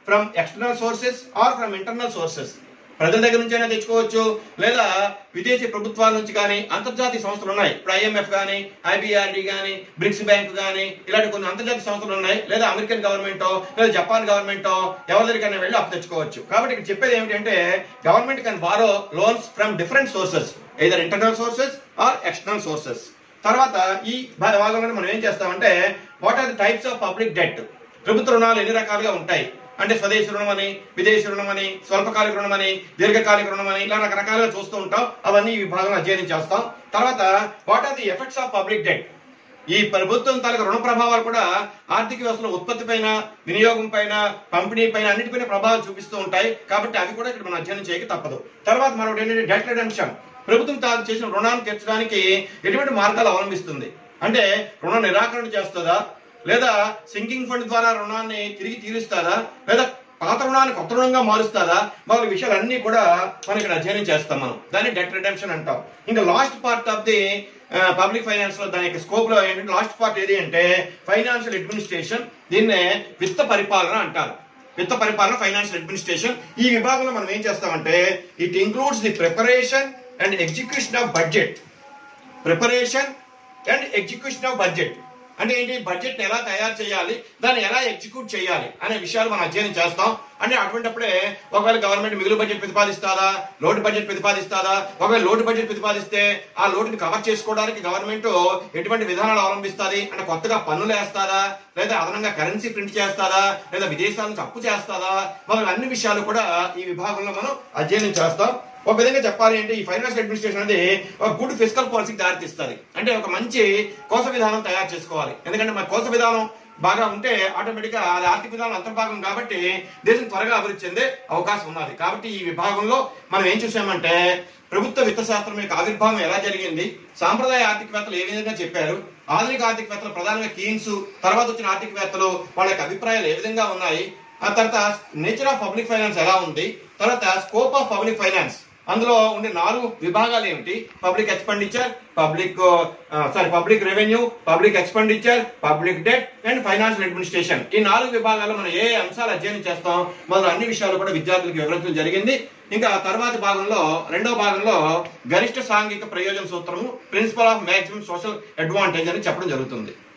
from external sources or from internal sources. ప్రజల దగ్గర నుంచి అయినా తెచ్చుకోవచ్చు, లేదా విదేశీ ప్రభుత్వాల నుంచి కానీ అంతర్జాతీయ సంస్థలు ఉన్నాయి. ఇప్పుడు ఐఎంఎఫ్ కానీ, ఐబిఆర్డి కానీ, బ్రిక్స్ బ్యాంక్ కానీ, ఇలాంటి కొన్ని అంతర్జాతీయ సంస్థలు ఉన్నాయి. లేదా అమెరికన్ గవర్నమెంటో లేదా జపాన్ గవర్నమెంటో ఎవరి దగ్గరికైనా వెళ్ళి అప్పు తెచ్చుకోవచ్చు. కాబట్టి ఇక్కడ చెప్పేది ఏమిటంటే government can borrow loans from different sources, either internal sources or external sources. తర్వాత ఈ భాగంలో మనం ఏం చేస్తామంటే what are the types of public debt. ప్రభుత్వ రుణాలు ఎన్ని రకాలుగా ఉంటాయి అంటే స్వదేశీ రుణం అని, విదేశీ రుణం అని, స్వల్పకాలిక రుణం అని, దీర్ఘకాలిక రుణం అని, ఇలా రకరకాలుగా చూస్తూ ఉంటాం. అవన్నీ ఈ విభాగంలో అధ్యయనం చేస్తాం. తర్వాత what are the effects of public debt. ఈ ప్రభుత్వం తాలూకు రుణ ప్రభావాలు కూడా ఆర్థిక వ్యవస్థలో ఉత్పత్తి పైన, వినియోగం పైన, పంపిణీ పైన అన్నిటిపైన ప్రభావాలు చూపిస్తూ ఉంటాయి. కాబట్టి అవి కూడా ఇక్కడ మనం అధ్యయనం చేయక తప్పదు. తర్వాత మనం ఏంటంటే డెట్ రిడెంప్షన్. ప్రభుత్వం తాను చేసిన రుణాన్ని తీర్చడానికి ఎటువంటి మార్గాలు అవలంబిస్తుంది అంటే రుణ నిరాకరణ చేస్తుందా, లేదా సింకింగ్ ఫండ్ ద్వారా రుణాన్ని తిరిగి తీరుస్తారా, లేదా పాత రుణాన్ని కొత్త రుణంగా మారుస్తారా, మొదలైన విషయాలన్నీ కూడా మనం ఇక్కడ అధ్యయనం చేస్తాం. మనం దాన్ని డెట్ రిడెంప్షన్ అంటాం. ఇంకా last part of the public finance లో దాని యొక్క స్కోప్ లో ఏంటంటే లాస్ట్ పార్ట్ ఏది అంటే ఫైనాన్షియల్ అడ్మినిస్ట్రేషన్. దీన్నే విత్త పరిపాలన అంటారు. విత్త పరిపాలన, ఫైనాన్షియల్ అడ్మినిస్ట్రేషన్. ఈ విభాగంలో మనం ఏం చేస్తామంటే it includes the preparation and execution of budget. Preparation and execution of budget అంటే ఏంటి, బడ్జెట్ ఎలా తయారు చేయాలి, దాన్ని ఎలా ఎగ్జిక్యూట్ చేయాలి అనే విషయాలు మనం అధ్యయనం చేస్తాం. అంటే అటువంటిప్పుడే ఒకవేళ గవర్నమెంట్ మిగులు బడ్జెట్ ప్రతిపాదిస్తారా, లోటు బడ్జెట్ ప్రతిపాదిస్తారా, ఒకవేళ లోటు బడ్జెట్ ప్రతిపాదిస్తే ఆ లోటుని కవర్ చేసుకోవడానికి గవర్నమెంట్ ఎటువంటి విధానాలు అవలంబిస్తుంది అంటే కొత్తగా పన్నులు వేస్తారా, లేదా అదనంగా కరెన్సీ ప్రింట్ చేస్తారా, లేదా విదేశాల నుంచి అప్పు చేస్తారా, మొదలైన అన్ని విషయాలు కూడా ఈ విభాగంలో మనం అధ్యయనం చేస్తాం. ఒక విధంగా చెప్పాలి అంటే ఈ ఫైనాన్షియల్ అడ్మినిస్ట్రేషన్ అనేది ఒక గుడ్ ఫిస్కల్ పాలసీకి దారితీస్తుంది. అంటే ఒక మంచి కోస విధానం తయారు చేసుకోవాలి. ఎందుకంటే మన కోస విధానం బాగా ఉంటే ఆటోమేటిక్ గా అది ఆర్థిక విధానం అంతర్భాగం కాబట్టి దేశం త్వరగా అభివృద్ధి చెందే అవకాశం ఉన్నది. కాబట్టి ఈ విభాగంలో మనం ఏం చూసామంటే ప్రభుత్వ విత్త శాస్త్రం యొక్క ఆవిర్భావం ఎలా జరిగింది, సాంప్రదాయ ఆర్థికవేత్తలు ఏ విధంగా చెప్పారు, ఆధునిక ఆర్థికవేత్తలు ప్రధానంగా కీన్స్ తర్వాత వచ్చిన ఆర్థికవేత్తలు వాళ్ళ యొక్క అభిప్రాయాలు ఏ విధంగా ఉన్నాయి, ఆ తర్వాత నేచర్ ఆఫ్ పబ్లిక్ ఫైనాన్స్ ఎలా ఉంది, తర్వాత స్కోప్ ఆఫ్ పబ్లిక్ ఫైనాన్స్ అందులో ఉండే నాలుగు విభాగాలు ఏమిటి, public expenditure, public sorry public revenue, public expenditure, public debt and financial administration. ఈ నాలుగు విభాగాల్లో మనం ఏ అంశాలు అధ్యయనం చేస్తాం మొదలు అన్ని విషయాలు కూడా విద్యార్థులకు వివరించడం జరిగింది. ఇంకా తర్వాత భాగంలో రెండో భాగంలో గరిష్ట సాంఘిక ప్రయోజన సూత్రము, principle of maximum social advantage అని చెప్పడం జరుగుతుంది.